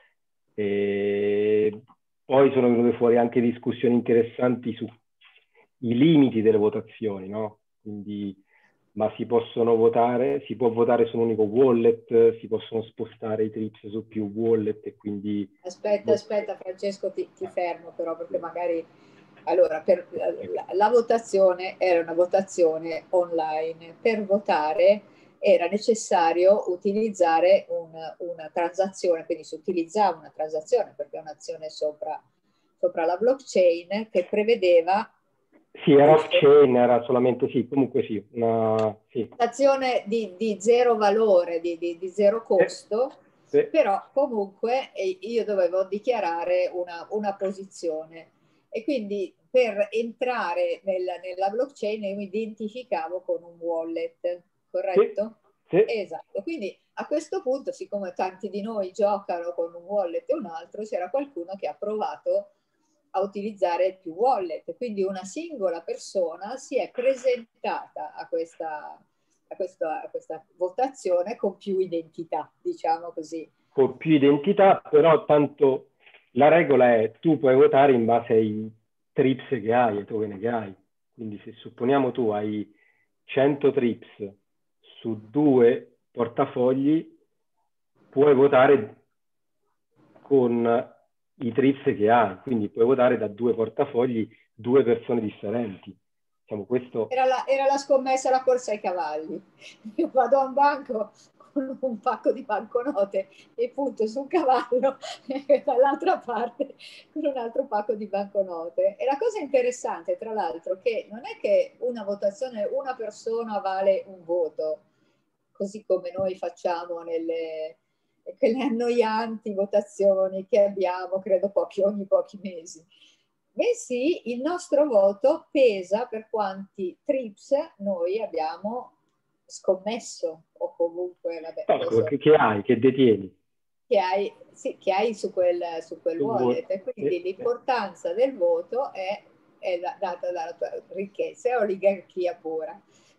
[SPEAKER 3] E poi sono venute fuori anche discussioni interessanti sui limiti delle votazioni, no? Quindi, ma si possono votare, si può votare su un unico wallet, si possono spostare i trips su più wallet e quindi...
[SPEAKER 1] Aspetta, aspetta Francesco, ti, ti fermo però perché magari... Allora, per, la, la votazione era una votazione online. Per votare era necessario utilizzare un, una transazione, quindi si utilizzava una transazione perché è un'azione sopra, sopra la blockchain che prevedeva...
[SPEAKER 3] Sì, era off-chain, era solamente, sì, comunque sì, una sì.
[SPEAKER 1] Un'azione di, di zero valore, di, di, di zero costo,
[SPEAKER 3] sì, sì.
[SPEAKER 1] però comunque io dovevo dichiarare una, una posizione e quindi per entrare nella, nella blockchain io mi identificavo con un wallet, corretto?
[SPEAKER 3] Sì, sì.
[SPEAKER 1] Esatto, quindi a questo punto, siccome tanti di noi giocano con un wallet e un altro, c'era qualcuno che ha provato a utilizzare più wallet, quindi una singola persona si è presentata a questa, a questa, a questa votazione con più identità, diciamo così.
[SPEAKER 3] Con più identità, però tanto la regola è tu puoi votare in base ai trips che hai, ai token che hai. Quindi se supponiamo tu hai cento trips su due portafogli, puoi votare con i trips che hai, quindi puoi votare da due portafogli due persone differenti. Diciamo, questo...
[SPEAKER 1] era, la, era la scommessa, la corsa ai cavalli. Io vado a un banco con un pacco di banconote e punto sul cavallo e dall'altra parte con un altro pacco di banconote. E la cosa interessante, tra l'altro, che non è che una votazione, una persona vale un voto, così come noi facciamo nelle quelle annoianti votazioni che abbiamo, credo, pochi, ogni pochi mesi. Bensì il nostro voto pesa per quanti trips noi abbiamo scommesso o comunque vabbè,
[SPEAKER 3] no, che, che hai, che detieni.
[SPEAKER 1] Che hai, sì, che hai su quel, su quel wallet. E quindi
[SPEAKER 3] sì,
[SPEAKER 1] l'importanza sì. del voto è, è data dalla tua ricchezza, è oligarchia pura.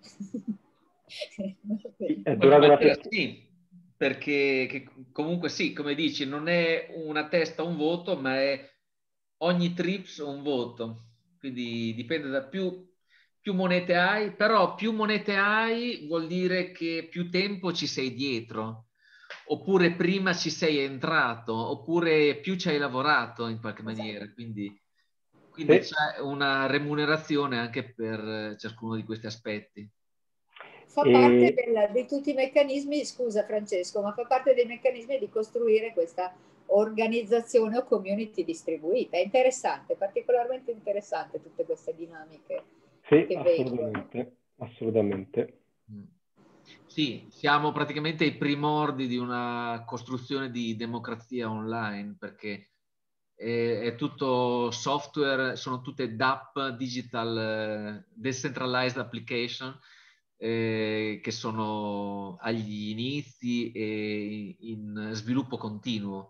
[SPEAKER 3] È durata una
[SPEAKER 2] settimana. Sì, perché che, comunque sì, come dici, non è una testa un voto, ma è ogni trips un voto. Quindi dipende da più, più monete hai, però più monete hai vuol dire che più tempo ci sei dietro, oppure prima ci sei entrato, oppure più ci hai lavorato in qualche maniera. Quindi, quindi sì. C'è una remunerazione anche per ciascuno di questi aspetti.
[SPEAKER 1] Fa e... parte del, di tutti i meccanismi, scusa Francesco, ma fa parte dei meccanismi di costruire questa organizzazione o community distribuita. È interessante, particolarmente interessante tutte queste dinamiche.
[SPEAKER 3] Sì, che assolutamente, assolutamente.
[SPEAKER 2] Sì, siamo praticamente ai primordi di una costruzione di democrazia online, perché è, è tutto software, sono tutte D A P, Digital Decentralized Application, eh, che sono agli inizi e in sviluppo continuo.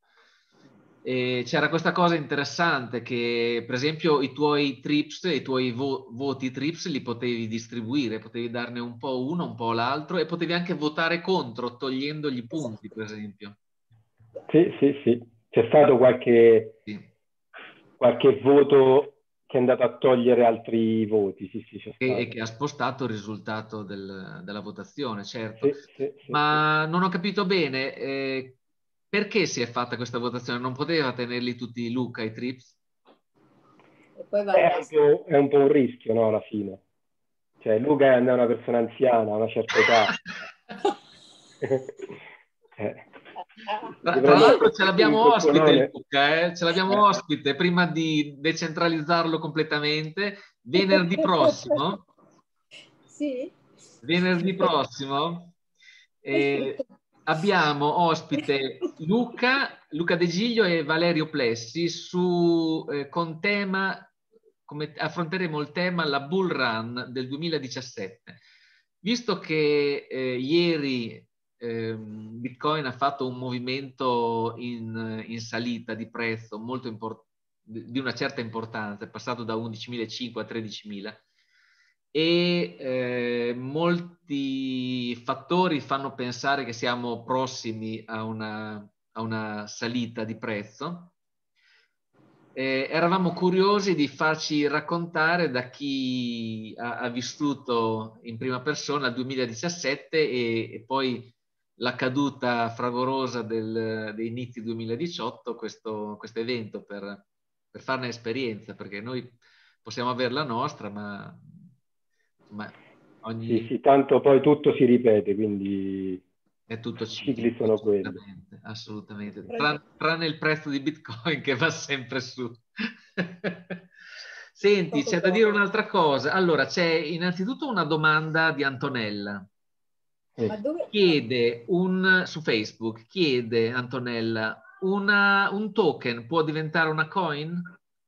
[SPEAKER 2] E c'era questa cosa interessante che, per esempio, i tuoi trips, i tuoi vo voti trips li potevi distribuire, potevi darne un po' uno, un po' l'altro e potevi anche votare contro, togliendogli punti, per esempio.
[SPEAKER 3] Sì, sì, sì. C'è stato qualche, sì. qualche voto che è andato a togliere altri voti, sì, sì, c'è stato.
[SPEAKER 2] E, e che ha spostato il risultato del, della votazione, certo.
[SPEAKER 3] Sì, sì, sì,
[SPEAKER 2] Ma
[SPEAKER 3] sì.
[SPEAKER 2] non ho capito bene, eh, perché si è fatta questa votazione? Non poteva tenerli tutti Luca i trips?
[SPEAKER 1] E poi va
[SPEAKER 3] è, un po', è un po' un rischio, no, alla fine. Cioè, Luca è una persona anziana, a una certa età.
[SPEAKER 2] eh. Tra, tra l'altro ce l'abbiamo ospite il Luca, eh? ce l'abbiamo ospite prima di decentralizzarlo completamente, venerdì prossimo.
[SPEAKER 1] Sì.
[SPEAKER 2] Venerdì prossimo eh, abbiamo ospite Luca, Luca De Giglio e Valerio Plessi su, eh, con tema, come affronteremo il tema la Bull Run del duemiladiciassette. Visto che eh, ieri eh, Bitcoin ha fatto un movimento in, in salita di prezzo molto importante, di una certa importanza, è passato da undicimilacinquecento a tredicimila, e eh, molti fattori fanno pensare che siamo prossimi a una, a una salita di prezzo. Eh, eravamo curiosi di farci raccontare da chi ha, ha vissuto in prima persona il duemiladiciassette e, e poi la caduta fragorosa del, dei inizi duemiladiciotto, questo, questo evento, per, per farne esperienza, perché noi possiamo avere la nostra, ma, ma ogni...
[SPEAKER 3] Sì, sì, tanto poi tutto si ripete, quindi
[SPEAKER 2] è tutto
[SPEAKER 3] i cicli sono
[SPEAKER 2] assolutamente,
[SPEAKER 3] quelli.
[SPEAKER 2] assolutamente. Tran, tranne il prezzo di Bitcoin che va sempre su. Senti, c'è da dire un'altra cosa. Allora, c'è innanzitutto una domanda di Antonella.
[SPEAKER 1] Ma dove...
[SPEAKER 2] Chiede un, su Facebook, chiede Antonella, una, un token può diventare una coin?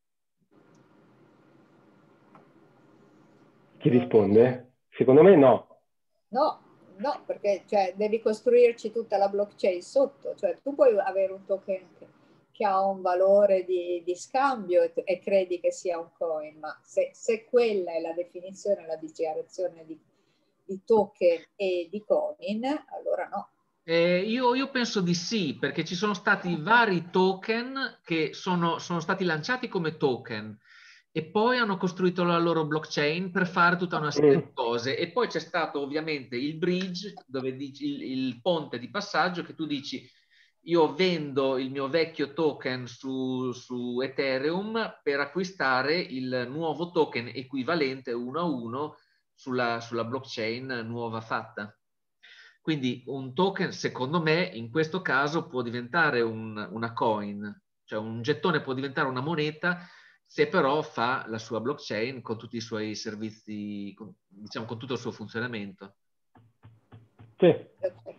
[SPEAKER 3] Chi risponde? Secondo me no.
[SPEAKER 1] No, no, perché cioè, devi costruirci tutta la blockchain sotto. Cioè, tu puoi avere un token che, che ha un valore di, di scambio e, e credi che sia un coin, ma se, se quella è la definizione, la dichiarazione di, di token e di coin, allora no.
[SPEAKER 2] Eh, io, io penso di sì, perché ci sono stati vari token che sono, sono stati lanciati come token e poi hanno costruito la loro blockchain per fare tutta una serie di cose. E poi c'è stato ovviamente il bridge, dove dici, il, il ponte di passaggio, che tu dici io vendo il mio vecchio token su, su Ethereum per acquistare il nuovo token equivalente uno a uno sulla, sulla blockchain nuova fatta. Quindi un token, secondo me, in questo caso può diventare un, una coin, cioè un gettone può diventare una moneta se però fa la sua blockchain con tutti i suoi servizi, con, diciamo con tutto il suo funzionamento.
[SPEAKER 3] Sì.
[SPEAKER 1] Okay.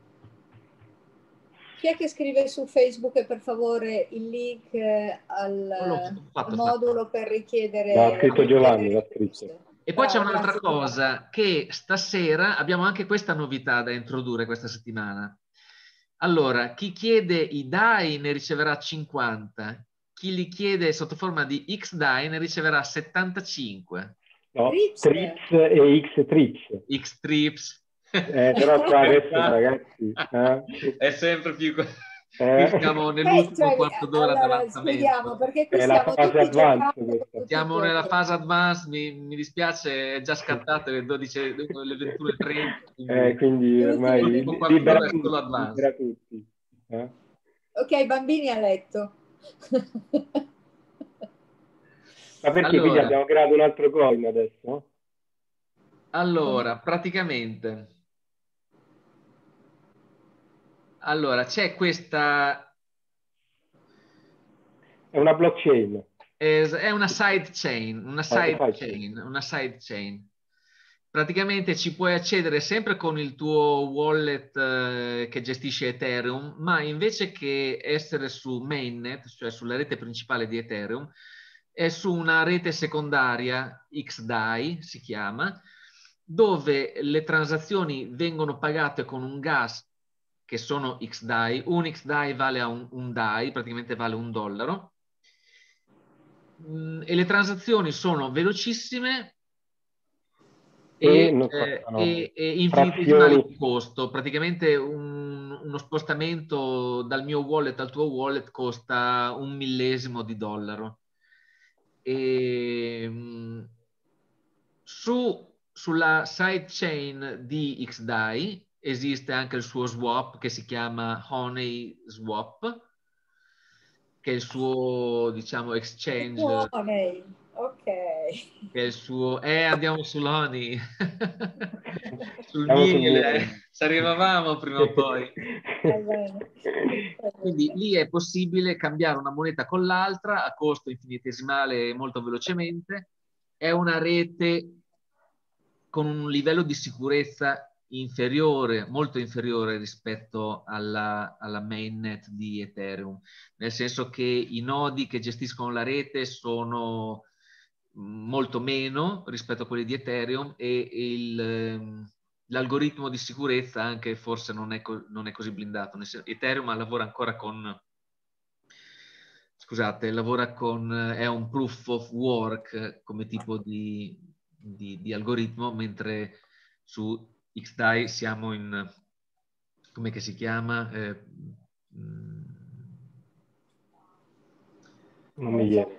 [SPEAKER 1] Chi è che scrive su Facebook per favore il link al,
[SPEAKER 2] Fatto,
[SPEAKER 1] al
[SPEAKER 2] fatto.
[SPEAKER 1] modulo per richiedere...
[SPEAKER 3] L'ha scritto Giovanni, l'ha
[SPEAKER 1] scritto.
[SPEAKER 2] E poi c'è un'altra cosa, che stasera abbiamo anche questa novità da introdurre questa settimana. Allora, chi chiede i D A I ne riceverà cinquanta, chi li chiede sotto forma di X D A I ne riceverà settantacinque.
[SPEAKER 3] No,
[SPEAKER 1] Trips.
[SPEAKER 3] trips e X trips.
[SPEAKER 2] X trips.
[SPEAKER 3] Eh, però qua adesso ragazzi... Eh?
[SPEAKER 2] È sempre più...
[SPEAKER 3] Eh.
[SPEAKER 2] Siamo nell'ultimo
[SPEAKER 1] eh, cioè,
[SPEAKER 2] quarto d'ora
[SPEAKER 1] allora,
[SPEAKER 2] d'avanzamento.
[SPEAKER 1] spieghiamo, perché qui
[SPEAKER 3] È la
[SPEAKER 1] stiamo
[SPEAKER 3] fase
[SPEAKER 1] tutti
[SPEAKER 3] advanced
[SPEAKER 1] giocando.
[SPEAKER 3] questa.
[SPEAKER 2] Siamo nella fase advanced, mi, mi dispiace, è già scattato le dodici, le ventuno e trenta.
[SPEAKER 3] Eh, quindi ormai libera,
[SPEAKER 2] è solo advanced.
[SPEAKER 3] libera tutti. Eh?
[SPEAKER 1] Ok, bambini a letto.
[SPEAKER 3] Ma perché
[SPEAKER 2] Allora,
[SPEAKER 3] quindi abbiamo creato un altro coin adesso?
[SPEAKER 2] Allora, praticamente... Allora, c'è questa...
[SPEAKER 3] È una blockchain.
[SPEAKER 2] È una side chain, una side
[SPEAKER 3] side
[SPEAKER 2] chain, una side chain. Praticamente ci puoi accedere sempre con il tuo wallet eh, che gestisce Ethereum, ma invece che essere su mainnet, cioè sulla rete principale di Ethereum, è su una rete secondaria, X D A I si chiama, dove le transazioni vengono pagate con un gas che sono X D A I. Un X D A I vale a un, un D A I, praticamente vale un dollaro. Mm, e le transazioni sono velocissime e,
[SPEAKER 3] e,
[SPEAKER 2] eh, e, e infinitesimali di costo. Praticamente un, uno spostamento dal mio wallet al tuo wallet costa un millesimo di dollaro. E, mh, su, sulla sidechain di X D A I esiste anche il suo swap che si chiama Honey Swap, che è il suo, diciamo, exchange.
[SPEAKER 1] Honey, ok.
[SPEAKER 2] Che è il suo... Eh, andiamo sull'Honey. Sul
[SPEAKER 3] Andiamo sul
[SPEAKER 2] miele.
[SPEAKER 3] miele.
[SPEAKER 2] Ci arrivavamo prima o poi.
[SPEAKER 1] Va bene.
[SPEAKER 2] Quindi lì è possibile cambiare una moneta con l'altra a costo infinitesimale e molto velocemente. È una rete con un livello di sicurezza inferiore, molto inferiore rispetto alla, alla mainnet di Ethereum, nel senso che i nodi che gestiscono la rete sono molto meno rispetto a quelli di Ethereum e il, l'algoritmo di sicurezza anche forse non è, non è così blindato. Ethereum lavora ancora con... Scusate, lavora con... è un proof of work come tipo di, di, di algoritmo, mentre su X D A I siamo in... come che si chiama? Eh,
[SPEAKER 3] non mi viene.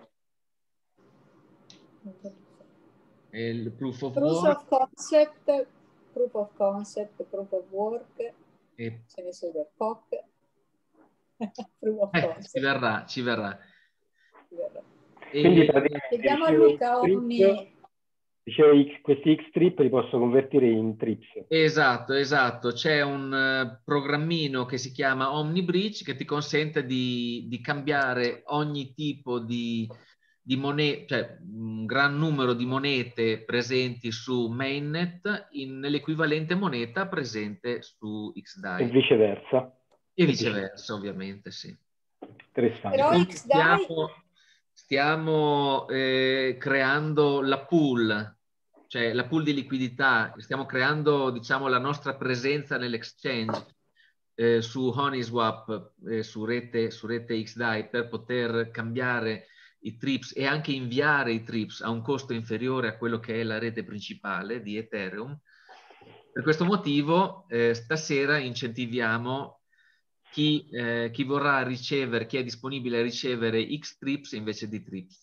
[SPEAKER 2] Il proof of
[SPEAKER 1] proof
[SPEAKER 2] work.
[SPEAKER 1] Of concept, proof of concept, proof of work,
[SPEAKER 2] E...
[SPEAKER 1] ce ne sono P O C. Proof of
[SPEAKER 2] eh,
[SPEAKER 1] concept.
[SPEAKER 2] ci verrà, ci verrà.
[SPEAKER 1] Ci verrà.
[SPEAKER 2] E...
[SPEAKER 3] Quindi
[SPEAKER 1] chiediamo a Luca Omni.
[SPEAKER 3] Dicevo, questi X-trip li posso convertire in trips.
[SPEAKER 2] Esatto, esatto. C'è un uh, programmino che si chiama OmniBridge che ti consente di, di cambiare ogni tipo di, di moneta, cioè un gran numero di monete presenti su mainnet in, nell'equivalente moneta presente su X D A I.
[SPEAKER 3] E viceversa.
[SPEAKER 2] E viceversa, ovviamente, sì.
[SPEAKER 3] Interessante.
[SPEAKER 1] Però X D A I...
[SPEAKER 2] Stiamo, stiamo eh, creando la pool, cioè la pool di liquidità, stiamo creando, diciamo, la nostra presenza nell'exchange eh, su HoneySwap, eh, su, rete, su rete X D A I per poter cambiare i trips e anche inviare i trips a un costo inferiore a quello che è la rete principale di Ethereum. Per questo motivo eh, stasera incentiviamo chi, eh, chi vorrà ricevere, chi è disponibile a ricevere X trips invece di trips.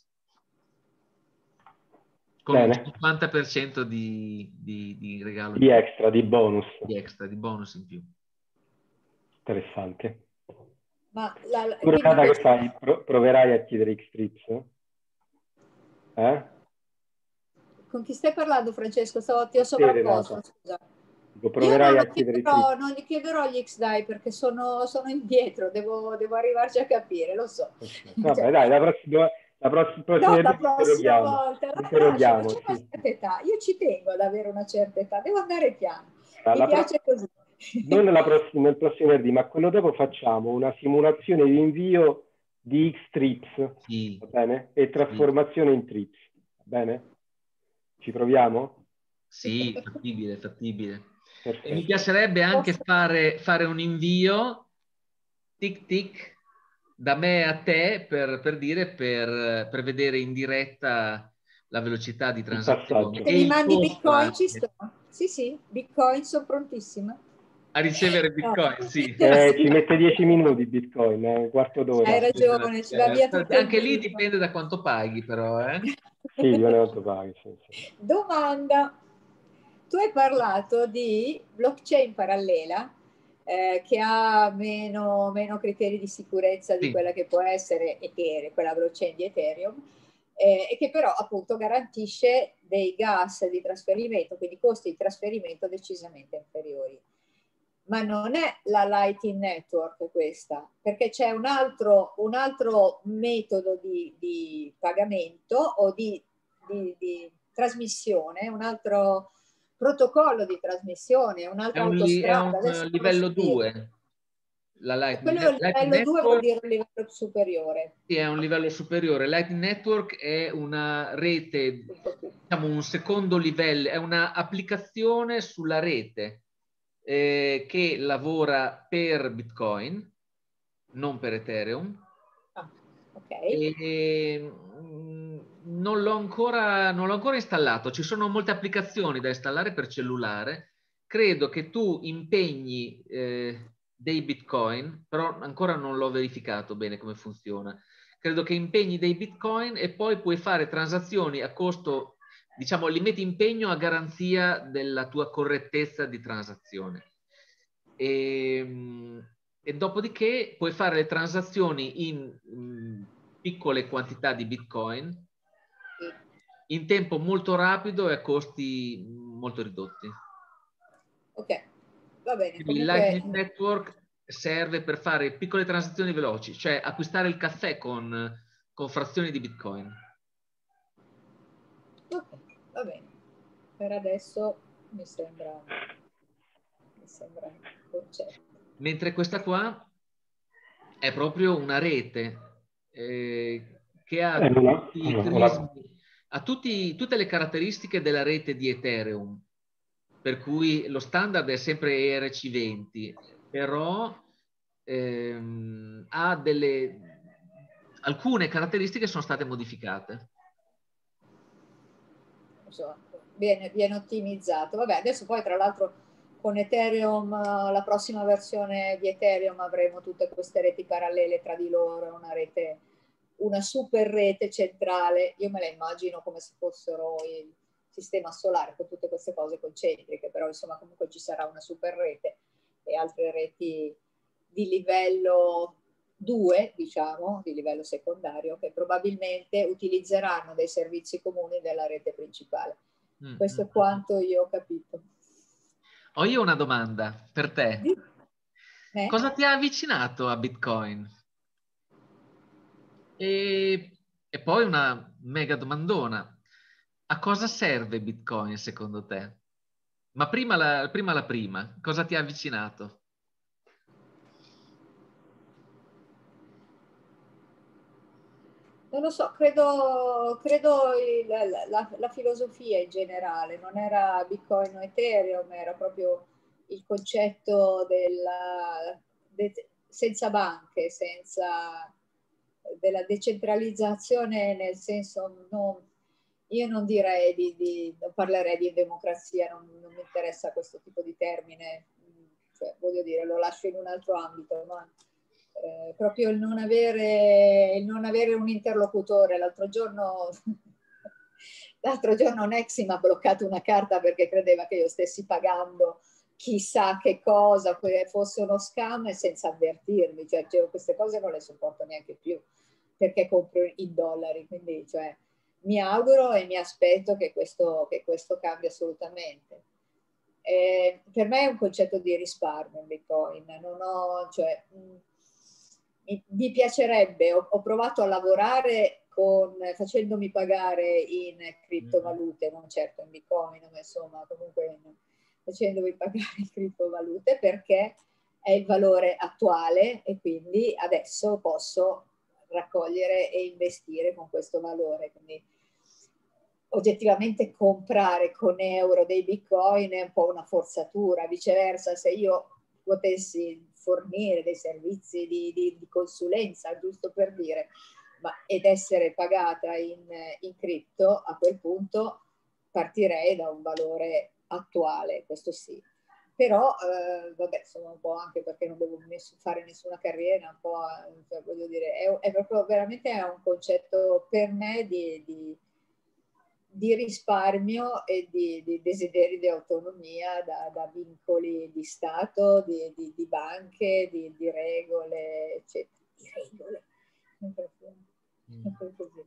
[SPEAKER 2] Con Bene. Un cinquanta per cento di, di, di regalo.
[SPEAKER 3] Di extra, di bonus.
[SPEAKER 2] Di extra, di bonus in più.
[SPEAKER 3] Interessante.
[SPEAKER 1] Ma la, la,
[SPEAKER 3] tu Renata
[SPEAKER 1] questo...
[SPEAKER 3] che fai? Pro, proverai a chiedere Xtrips? Eh?
[SPEAKER 1] Con chi stai parlando, Francesco? Stavo, ti ho
[SPEAKER 3] Sì,
[SPEAKER 1] sovrapposto, scusa.
[SPEAKER 3] Dico,
[SPEAKER 1] Io
[SPEAKER 3] proverai
[SPEAKER 1] non,
[SPEAKER 3] a
[SPEAKER 1] lo
[SPEAKER 3] chiedere
[SPEAKER 1] chiederò,
[SPEAKER 3] Xtrips?
[SPEAKER 1] non gli chiederò gli X D A I perché sono, sono indietro, devo, devo arrivarci a capire, lo so.
[SPEAKER 3] Okay. Vabbè,
[SPEAKER 1] Cioè,
[SPEAKER 3] dai, la prossima, la prossima,
[SPEAKER 1] no,
[SPEAKER 3] prossima
[SPEAKER 1] la prossima
[SPEAKER 3] interroghiamo.
[SPEAKER 1] volta, la prossima,
[SPEAKER 3] Interroghiamo,
[SPEAKER 1] c'è una
[SPEAKER 3] sì.
[SPEAKER 1] certa età, io ci tengo ad avere una certa età, devo andare piano,
[SPEAKER 3] La,
[SPEAKER 1] mi
[SPEAKER 3] la
[SPEAKER 1] piace
[SPEAKER 3] pro-
[SPEAKER 1] così.
[SPEAKER 3] non la prossima, nel prossimo venerdì, ma quello dopo facciamo una simulazione di invio di Xtrips,
[SPEAKER 2] Sì,
[SPEAKER 3] va bene? E
[SPEAKER 2] sì,
[SPEAKER 3] trasformazione in trips, va bene? Ci proviamo?
[SPEAKER 2] sì, fattibile, fattibile. E mi
[SPEAKER 3] Perfetto.
[SPEAKER 2] piacerebbe anche
[SPEAKER 1] Posso-
[SPEAKER 2] fare, fare un invio tic tic da me a te per, per dire, per, per vedere in diretta la velocità di
[SPEAKER 3] Il
[SPEAKER 2] transazione
[SPEAKER 1] Se
[SPEAKER 3] passaggio.
[SPEAKER 2] e
[SPEAKER 1] mi
[SPEAKER 2] il
[SPEAKER 1] mandi
[SPEAKER 2] costo
[SPEAKER 1] Bitcoin ci
[SPEAKER 2] anche.
[SPEAKER 1] sto. Sì, sì, Bitcoin sono prontissima.
[SPEAKER 2] A ricevere
[SPEAKER 1] No.
[SPEAKER 2] Bitcoin, sì.
[SPEAKER 3] Eh, ci mette dieci minuti Bitcoin, eh, un quarto
[SPEAKER 1] Hai
[SPEAKER 3] d'ora.
[SPEAKER 1] ragione, ci va via tutto il
[SPEAKER 2] Anche lì
[SPEAKER 1] giorno.
[SPEAKER 2] dipende da quanto paghi, però, eh?
[SPEAKER 3] Sì, dipende quanto paghi. Sì, sì.
[SPEAKER 1] Domanda. Tu hai parlato di blockchain parallela eh, che ha meno, meno criteri di sicurezza di
[SPEAKER 2] Sì.
[SPEAKER 1] quella che può essere Ethereum, quella blockchain di Ethereum, eh, e che però appunto garantisce dei gas di trasferimento, quindi costi di trasferimento decisamente inferiori. Ma non è la Lightning Network questa, perché c'è un altro, un altro metodo di, di pagamento o di, di, di trasmissione, un altro protocollo di trasmissione,
[SPEAKER 2] È
[SPEAKER 1] un'altra
[SPEAKER 2] un, li- è un
[SPEAKER 1] autostrada, adesso non lo so
[SPEAKER 2] livello
[SPEAKER 1] dire.
[SPEAKER 2] due. La Lightning,
[SPEAKER 1] Quello è il
[SPEAKER 2] Lightning
[SPEAKER 1] livello due, vuol
[SPEAKER 2] Network
[SPEAKER 1] dire un livello superiore.
[SPEAKER 2] sì, è un livello superiore. Lightning Network è una rete, diciamo un secondo livello, è un'applicazione sulla rete eh, che lavora per Bitcoin, non per Ethereum.
[SPEAKER 1] Ah, ok.
[SPEAKER 2] E, mm, non l'ho ancora, non l'ho ancora installato. Ci sono molte applicazioni da installare per cellulare. Credo che tu impegni eh, dei Bitcoin, però ancora non l'ho verificato bene come funziona. Credo che impegni dei Bitcoin e poi puoi fare transazioni a costo, diciamo, li metti impegno a garanzia della tua correttezza di transazione. E, e dopodiché puoi fare le transazioni in mh, piccole quantità di Bitcoin in tempo molto rapido e a costi molto ridotti.
[SPEAKER 1] Ok, va bene.
[SPEAKER 2] Quindi il
[SPEAKER 1] Comunque,
[SPEAKER 2] Lightning Network serve per fare piccole transazioni veloci, cioè acquistare il caffè con, con frazioni di Bitcoin.
[SPEAKER 1] ok, va bene. Per adesso mi sembra, mi sembra un concetto.
[SPEAKER 2] Mentre questa qua è proprio una rete eh, che
[SPEAKER 3] È
[SPEAKER 2] ha
[SPEAKER 3] una,
[SPEAKER 2] tutti i
[SPEAKER 3] una,
[SPEAKER 2] crismi, ha tutti, tutte le caratteristiche della rete di Ethereum, per cui lo standard è sempre E R C venti, però ehm, ha delle alcune caratteristiche sono state modificate.
[SPEAKER 1] Insomma, viene, viene ottimizzato. Vabbè, adesso poi tra l'altro con Ethereum, la prossima versione di Ethereum avremo tutte queste reti parallele tra di loro, una rete, una super rete centrale. Io me la immagino come se fossero il sistema solare con tutte queste cose concentriche, però insomma comunque ci sarà una super rete e altre reti di livello due, diciamo, di livello secondario, che probabilmente utilizzeranno dei servizi comuni della rete principale.
[SPEAKER 2] Mm,
[SPEAKER 1] Questo
[SPEAKER 2] mm,
[SPEAKER 1] è quanto io ho capito.
[SPEAKER 2] Ho io una domanda per te.
[SPEAKER 1] Eh?
[SPEAKER 2] Cosa ti ha avvicinato a Bitcoin? E, e poi una mega domandona. A cosa serve Bitcoin secondo te? Ma prima la prima, la prima. Cosa ti ha avvicinato?
[SPEAKER 1] Non lo so, credo, credo il, la, la filosofia in generale, non era Bitcoin o Ethereum, era proprio il concetto della, de, senza banche, senza della decentralizzazione nel senso non, io non direi di, di non parlerei di democrazia, non, non mi interessa questo tipo di termine, cioè, voglio dire, lo lascio in un altro ambito, ma eh, proprio il non, avere, il non avere un interlocutore. L'altro giorno, l'altro giorno un ex mi ha bloccato una carta perché credeva che io stessi pagando chissà che cosa, fosse uno scam senza avvertirmi, cioè, cioè queste cose non le sopporto neanche più perché compro in dollari, quindi cioè, mi auguro e mi aspetto che questo, che questo cambi assolutamente. Eh, per me è un concetto di risparmio in Bitcoin, non ho, cioè, mh, mi, mi piacerebbe, ho, ho provato a lavorare con, facendomi pagare in criptovalute, non certo in Bitcoin, ma insomma comunque in, facendomi pagare in criptovalute perché è il valore attuale e quindi adesso posso raccogliere e investire con questo valore. Quindi oggettivamente comprare con euro dei bitcoin è un po' una forzatura, viceversa se io potessi fornire dei servizi di, di, di consulenza, giusto per dire, ma, ed essere pagata in, in cripto, a quel punto partirei da un valore attuale, questo sì. Però, eh, vabbè, insomma, un po' anche perché non devo ness- fare nessuna carriera, un po', cioè, voglio dire, è, è proprio veramente è un concetto per me di, di, di risparmio e di, di desideri di autonomia da, da vincoli di Stato, di, di, di banche, di, di regole, eccetera. Di regole.
[SPEAKER 2] Mm. Così.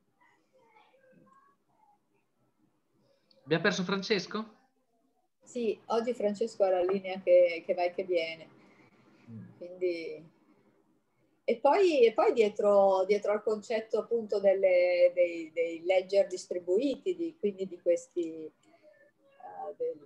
[SPEAKER 2] Abbiamo perso Francesco?
[SPEAKER 1] Sì, oggi Francesco ha la linea che, che va e che viene. Quindi... E poi, e poi dietro, dietro al concetto appunto delle, dei, dei ledger distribuiti, di, quindi di questi... Uh, del,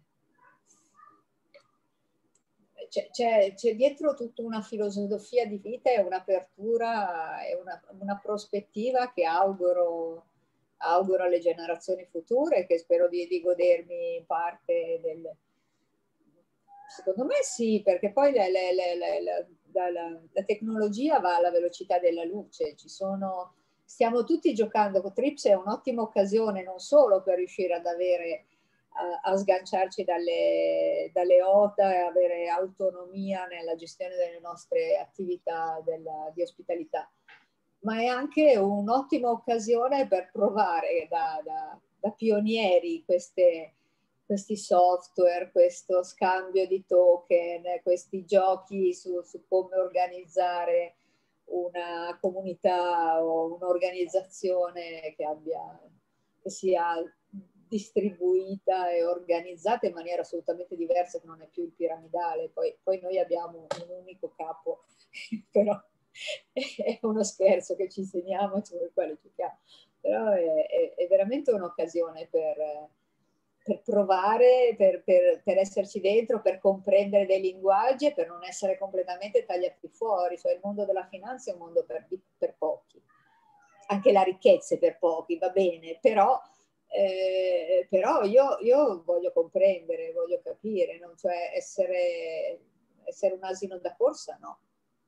[SPEAKER 1] c'è, c'è, c'è dietro tutta una filosofia di vita e un'apertura e una, una prospettiva che auguro, auguro alle generazioni future, che spero di, di godermi parte del... Secondo me sì, perché poi le, le, le, le, la, la, la tecnologia va alla velocità della luce, ci sono, stiamo tutti giocando con Trips, è un'ottima occasione non solo per riuscire ad avere a, a sganciarci dalle, dalle O T A e avere autonomia nella gestione delle nostre attività della, di ospitalità, ma è anche un'ottima occasione per provare da, da, da pionieri queste questi software, questo scambio di token, questi giochi su, su come organizzare una comunità o un'organizzazione che abbia, che sia distribuita e organizzata in maniera assolutamente diversa, che non è più il piramidale. Poi, poi noi abbiamo un unico capo, però è uno scherzo che ci insegniamo, con il quale giochiamo. Però è, è, è veramente un'occasione per per provare, per, per, per esserci dentro, per comprendere dei linguaggi e per non essere completamente tagliati fuori. Cioè il mondo della finanza è un mondo per, per pochi. Anche la ricchezza è per pochi, va bene, però, eh, però io, io voglio comprendere, voglio capire, non? Cioè essere, essere un asino da corsa, no.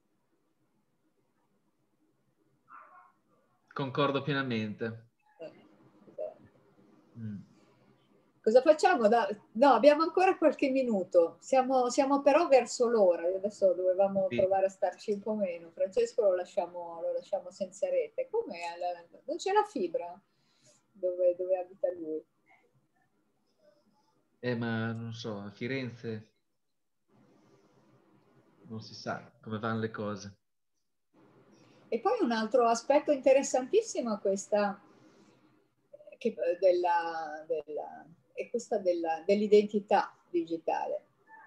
[SPEAKER 2] Concordo pienamente.
[SPEAKER 1] Eh, esatto.
[SPEAKER 2] Mm.
[SPEAKER 1] Cosa facciamo? No, abbiamo ancora qualche minuto, siamo, siamo però verso l'ora, adesso dovevamo
[SPEAKER 2] Sì.
[SPEAKER 1] provare a starci un po' meno. Francesco lo lasciamo, lo lasciamo senza rete. Com'è? Non c'è la fibra dove, dove abita lui?
[SPEAKER 2] Eh, ma non so, a Firenze non si sa come vanno le cose.
[SPEAKER 1] E poi un altro aspetto interessantissimo è questa, che, della, della, è questa della, dell'identità digitale,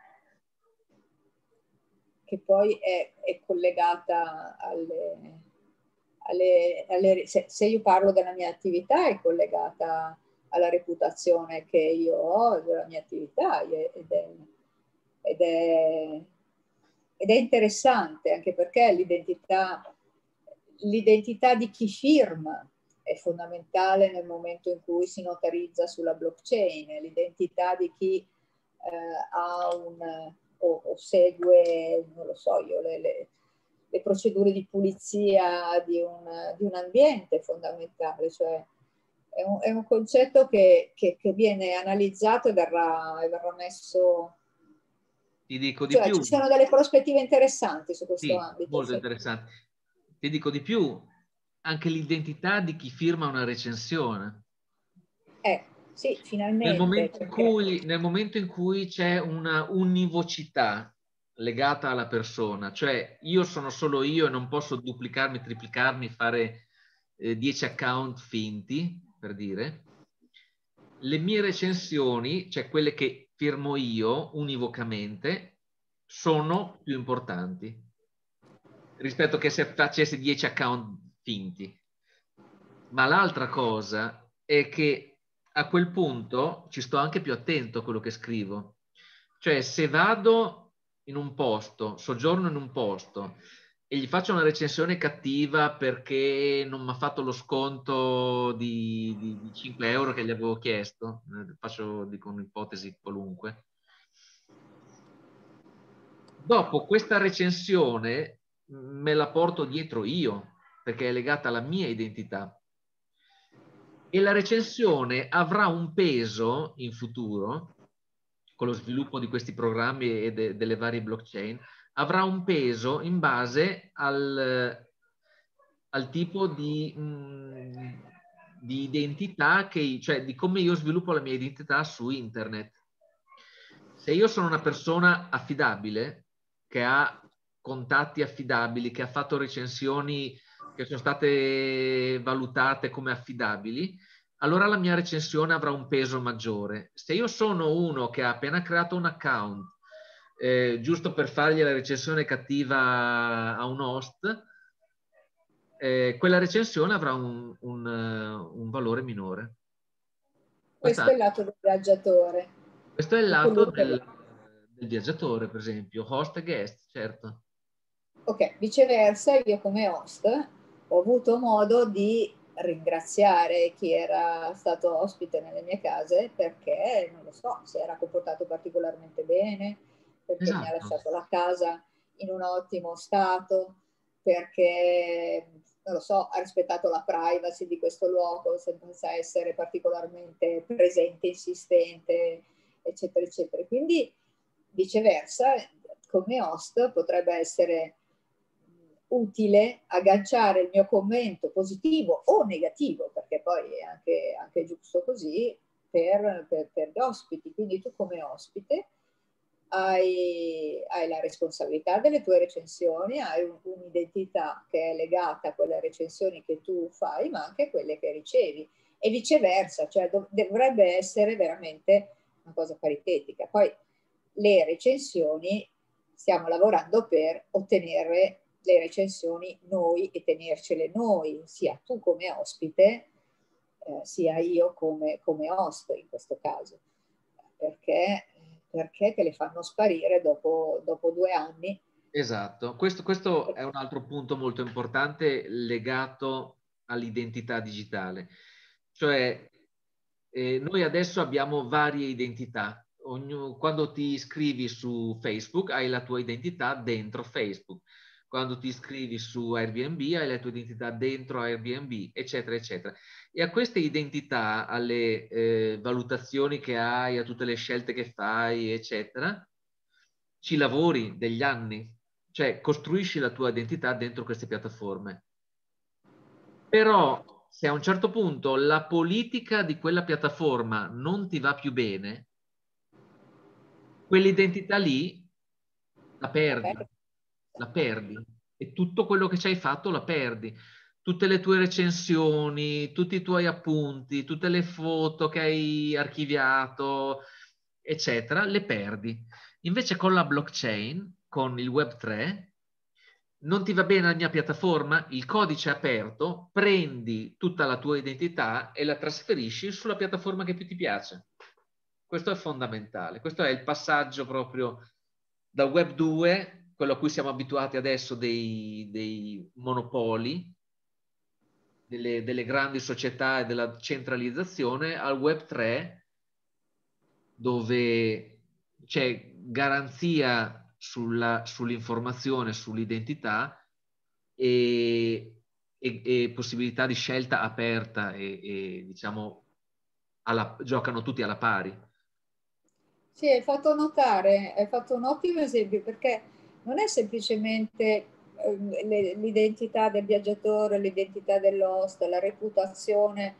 [SPEAKER 1] che poi è, è collegata alle, alle, alle se, se io parlo della mia attività è collegata alla reputazione che io ho della mia attività ed è, ed è, ed è interessante anche perché l'identità l'identità di chi firma è fondamentale nel momento in cui si notarizza sulla blockchain, l'identità di chi eh, ha un o, o segue, non lo so io, le, le, le procedure di pulizia di un, di un ambiente è fondamentale, cioè è un, è un concetto che, che, che viene analizzato e verrà, e verrà messo.
[SPEAKER 2] Ti dico di
[SPEAKER 1] cioè,
[SPEAKER 2] più.
[SPEAKER 1] Ci sono delle prospettive interessanti su questo
[SPEAKER 2] Sì,
[SPEAKER 1] ambito.
[SPEAKER 2] molto
[SPEAKER 1] Sì.
[SPEAKER 2] interessante. Ti dico di più, anche l'identità di chi firma una recensione.
[SPEAKER 1] Eh, Sì, finalmente.
[SPEAKER 2] Nel momento in
[SPEAKER 1] perché...
[SPEAKER 2] cui, nel momento in cui c'è una univocità legata alla persona, cioè io sono solo io e non posso duplicarmi, triplicarmi, fare eh, dieci account finti, per dire, le mie recensioni, cioè quelle che firmo io univocamente, sono più importanti rispetto che se facessi dieci account finti. Ma l'altra cosa è che a quel punto ci sto anche più attento a quello che scrivo. Cioè, se vado in un posto, soggiorno in un posto e gli faccio una recensione cattiva perché non mi ha fatto lo sconto di, di, di cinque euro che gli avevo chiesto, eh, faccio, dico un'ipotesi qualunque. Dopo questa recensione me la porto dietro io, perché è legata alla mia identità. E la recensione avrà un peso in futuro, con lo sviluppo di questi programmi e de, delle varie blockchain, avrà un peso in base al, al tipo di, mh, di identità, che, cioè di come io sviluppo la mia identità su internet. Se io sono una persona affidabile, che ha contatti affidabili, che ha fatto recensioni che sono state valutate come affidabili, allora la mia recensione avrà un peso maggiore. Se io sono uno che ha appena creato un account, eh, giusto per fargli la recensione cattiva a un host, eh, quella recensione avrà un, un, uh, un valore minore.
[SPEAKER 1] Questo
[SPEAKER 2] Questa,
[SPEAKER 1] è il lato del viaggiatore.
[SPEAKER 2] questo è il lato del, del viaggiatore, per esempio, host e guest, certo.
[SPEAKER 1] Ok, viceversa, io come host ho avuto modo di ringraziare chi era stato ospite nelle mie case perché, non lo so, si era comportato particolarmente bene, perché
[SPEAKER 2] Esatto.
[SPEAKER 1] mi ha lasciato la casa in un ottimo stato, perché, non lo so, ha rispettato la privacy di questo luogo senza essere particolarmente presente, insistente, eccetera, eccetera. Quindi, viceversa, come host potrebbe essere utile agganciare il mio commento positivo o negativo, perché poi è anche, anche giusto così, per, per, per gli ospiti. Quindi tu come ospite hai, hai la responsabilità delle tue recensioni, hai un, un'identità che è legata a quelle recensioni che tu fai, ma anche a quelle che ricevi. E viceversa, cioè dov- dovrebbe essere veramente una cosa paritetica. Poi le recensioni, stiamo lavorando per ottenere le recensioni noi e tenercele noi, sia tu come ospite, eh, sia io come, come host in questo caso, perché, perché te le fanno sparire dopo, dopo due anni.
[SPEAKER 2] Esatto, questo, questo è un altro punto molto importante legato all'identità digitale. Cioè, eh, noi adesso abbiamo varie identità. Ognuno, quando ti iscrivi su Facebook hai la tua identità dentro Facebook. Quando ti iscrivi su Airbnb hai la tua identità dentro Airbnb, eccetera, eccetera. E a queste identità, alle eh, valutazioni che hai, a tutte le scelte che fai, eccetera, ci lavori degli anni. Cioè, costruisci la tua identità dentro queste piattaforme. Però, se a un certo punto la politica di quella piattaforma non ti va più bene, quell'identità lì la perdi, la perdi. E tutto quello che ci hai fatto la perdi. Tutte le tue recensioni, tutti i tuoi appunti, tutte le foto che hai archiviato, eccetera, le perdi. Invece con la blockchain, con il web tre, non ti va bene la mia piattaforma, il codice è aperto, prendi tutta la tua identità e la trasferisci sulla piattaforma che più ti piace. Questo è fondamentale. Questo è il passaggio proprio da web due, quello a cui siamo abituati adesso, dei, dei monopoli, delle, delle grandi società e della centralizzazione, al web tre, dove c'è garanzia sulla, sull'informazione, sull'identità e, e, e possibilità di scelta aperta e, e diciamo alla, giocano tutti alla pari.
[SPEAKER 1] Sì, hai fatto notare, hai fatto un ottimo esempio, perché non è semplicemente eh, l'identità del viaggiatore, l'identità dell'host, la reputazione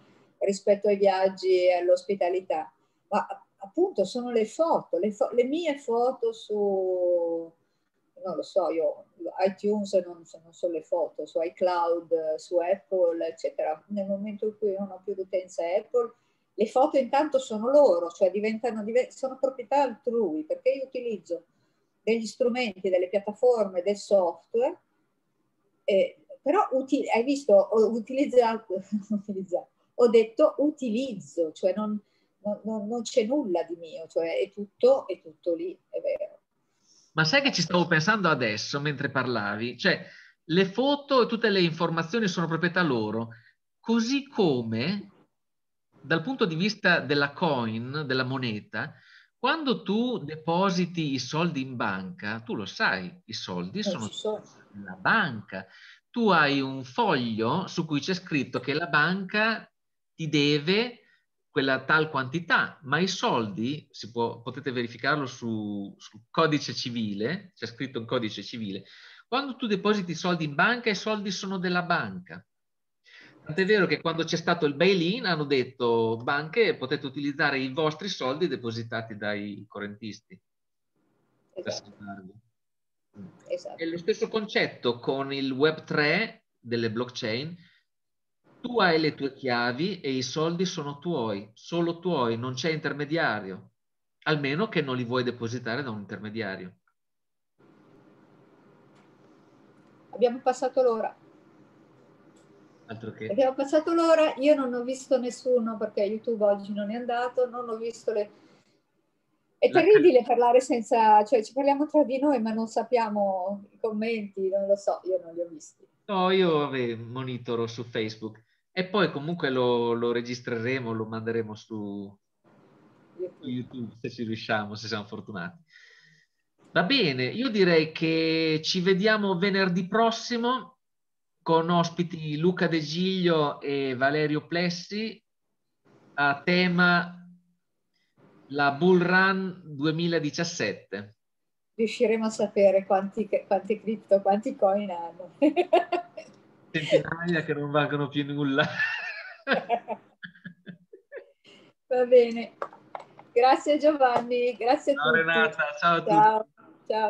[SPEAKER 1] rispetto ai viaggi e all'ospitalità. Ma appunto sono le foto, le, fo le mie foto su, non lo so, io iTunes non, non sono le foto, su iCloud, su Apple, eccetera. Nel momento in cui non ho più l'utenza Apple, le foto intanto sono loro, cioè diventano, sono proprietà altrui, perché io utilizzo degli strumenti, delle piattaforme, del software, eh, però hai visto, ho utilizzato, utilizzato, ho detto utilizzo, cioè non, non, non c'è nulla di mio, cioè è tutto, è tutto lì, è vero.
[SPEAKER 2] Ma sai che ci stavo pensando adesso mentre parlavi? Cioè, le foto e tutte le informazioni sono proprietà loro, così come dal punto di vista della coin, della moneta, quando tu depositi i soldi in banca, tu lo sai, i soldi sono della banca. Tu hai un foglio su cui c'è scritto che la banca ti deve quella tal quantità, ma i soldi, si può, potete verificarlo su, sul codice civile, c'è scritto in codice civile, quando tu depositi i soldi in banca, i soldi sono della banca. Tant'è vero che quando c'è stato il bail-in hanno detto banche potete utilizzare i vostri soldi depositati dai correntisti.
[SPEAKER 1] Esatto.
[SPEAKER 2] Esatto. È lo stesso concetto con il web tre delle blockchain. Tu hai le tue chiavi e i soldi sono tuoi, solo tuoi, non c'è intermediario, almeno che non li vuoi depositare da un intermediario.
[SPEAKER 1] Abbiamo passato l'ora.
[SPEAKER 2] Altro che.
[SPEAKER 1] Abbiamo passato l'ora, io non ho visto nessuno perché YouTube oggi non è andato, non ho visto le... È
[SPEAKER 2] La...
[SPEAKER 1] terribile parlare senza, cioè ci parliamo tra di noi ma non sappiamo i commenti, non lo so, io non li ho visti.
[SPEAKER 2] No, io vabbè, monitoro su Facebook e poi comunque lo, lo registreremo, lo manderemo su YouTube. YouTube se ci riusciamo, se siamo fortunati. Va bene, io direi che ci vediamo venerdì prossimo con ospiti Luca De Giglio e Valerio Plessi a tema la Bull Run duemiladiciassette.
[SPEAKER 1] Riusciremo a sapere quanti, quanti cripto, quanti coin hanno.
[SPEAKER 2] Centinaia che non valgono più nulla.
[SPEAKER 1] Va bene. Grazie Giovanni, grazie a
[SPEAKER 2] Ciao
[SPEAKER 1] tutti.
[SPEAKER 2] Renata, ciao a tutti.
[SPEAKER 1] Ciao.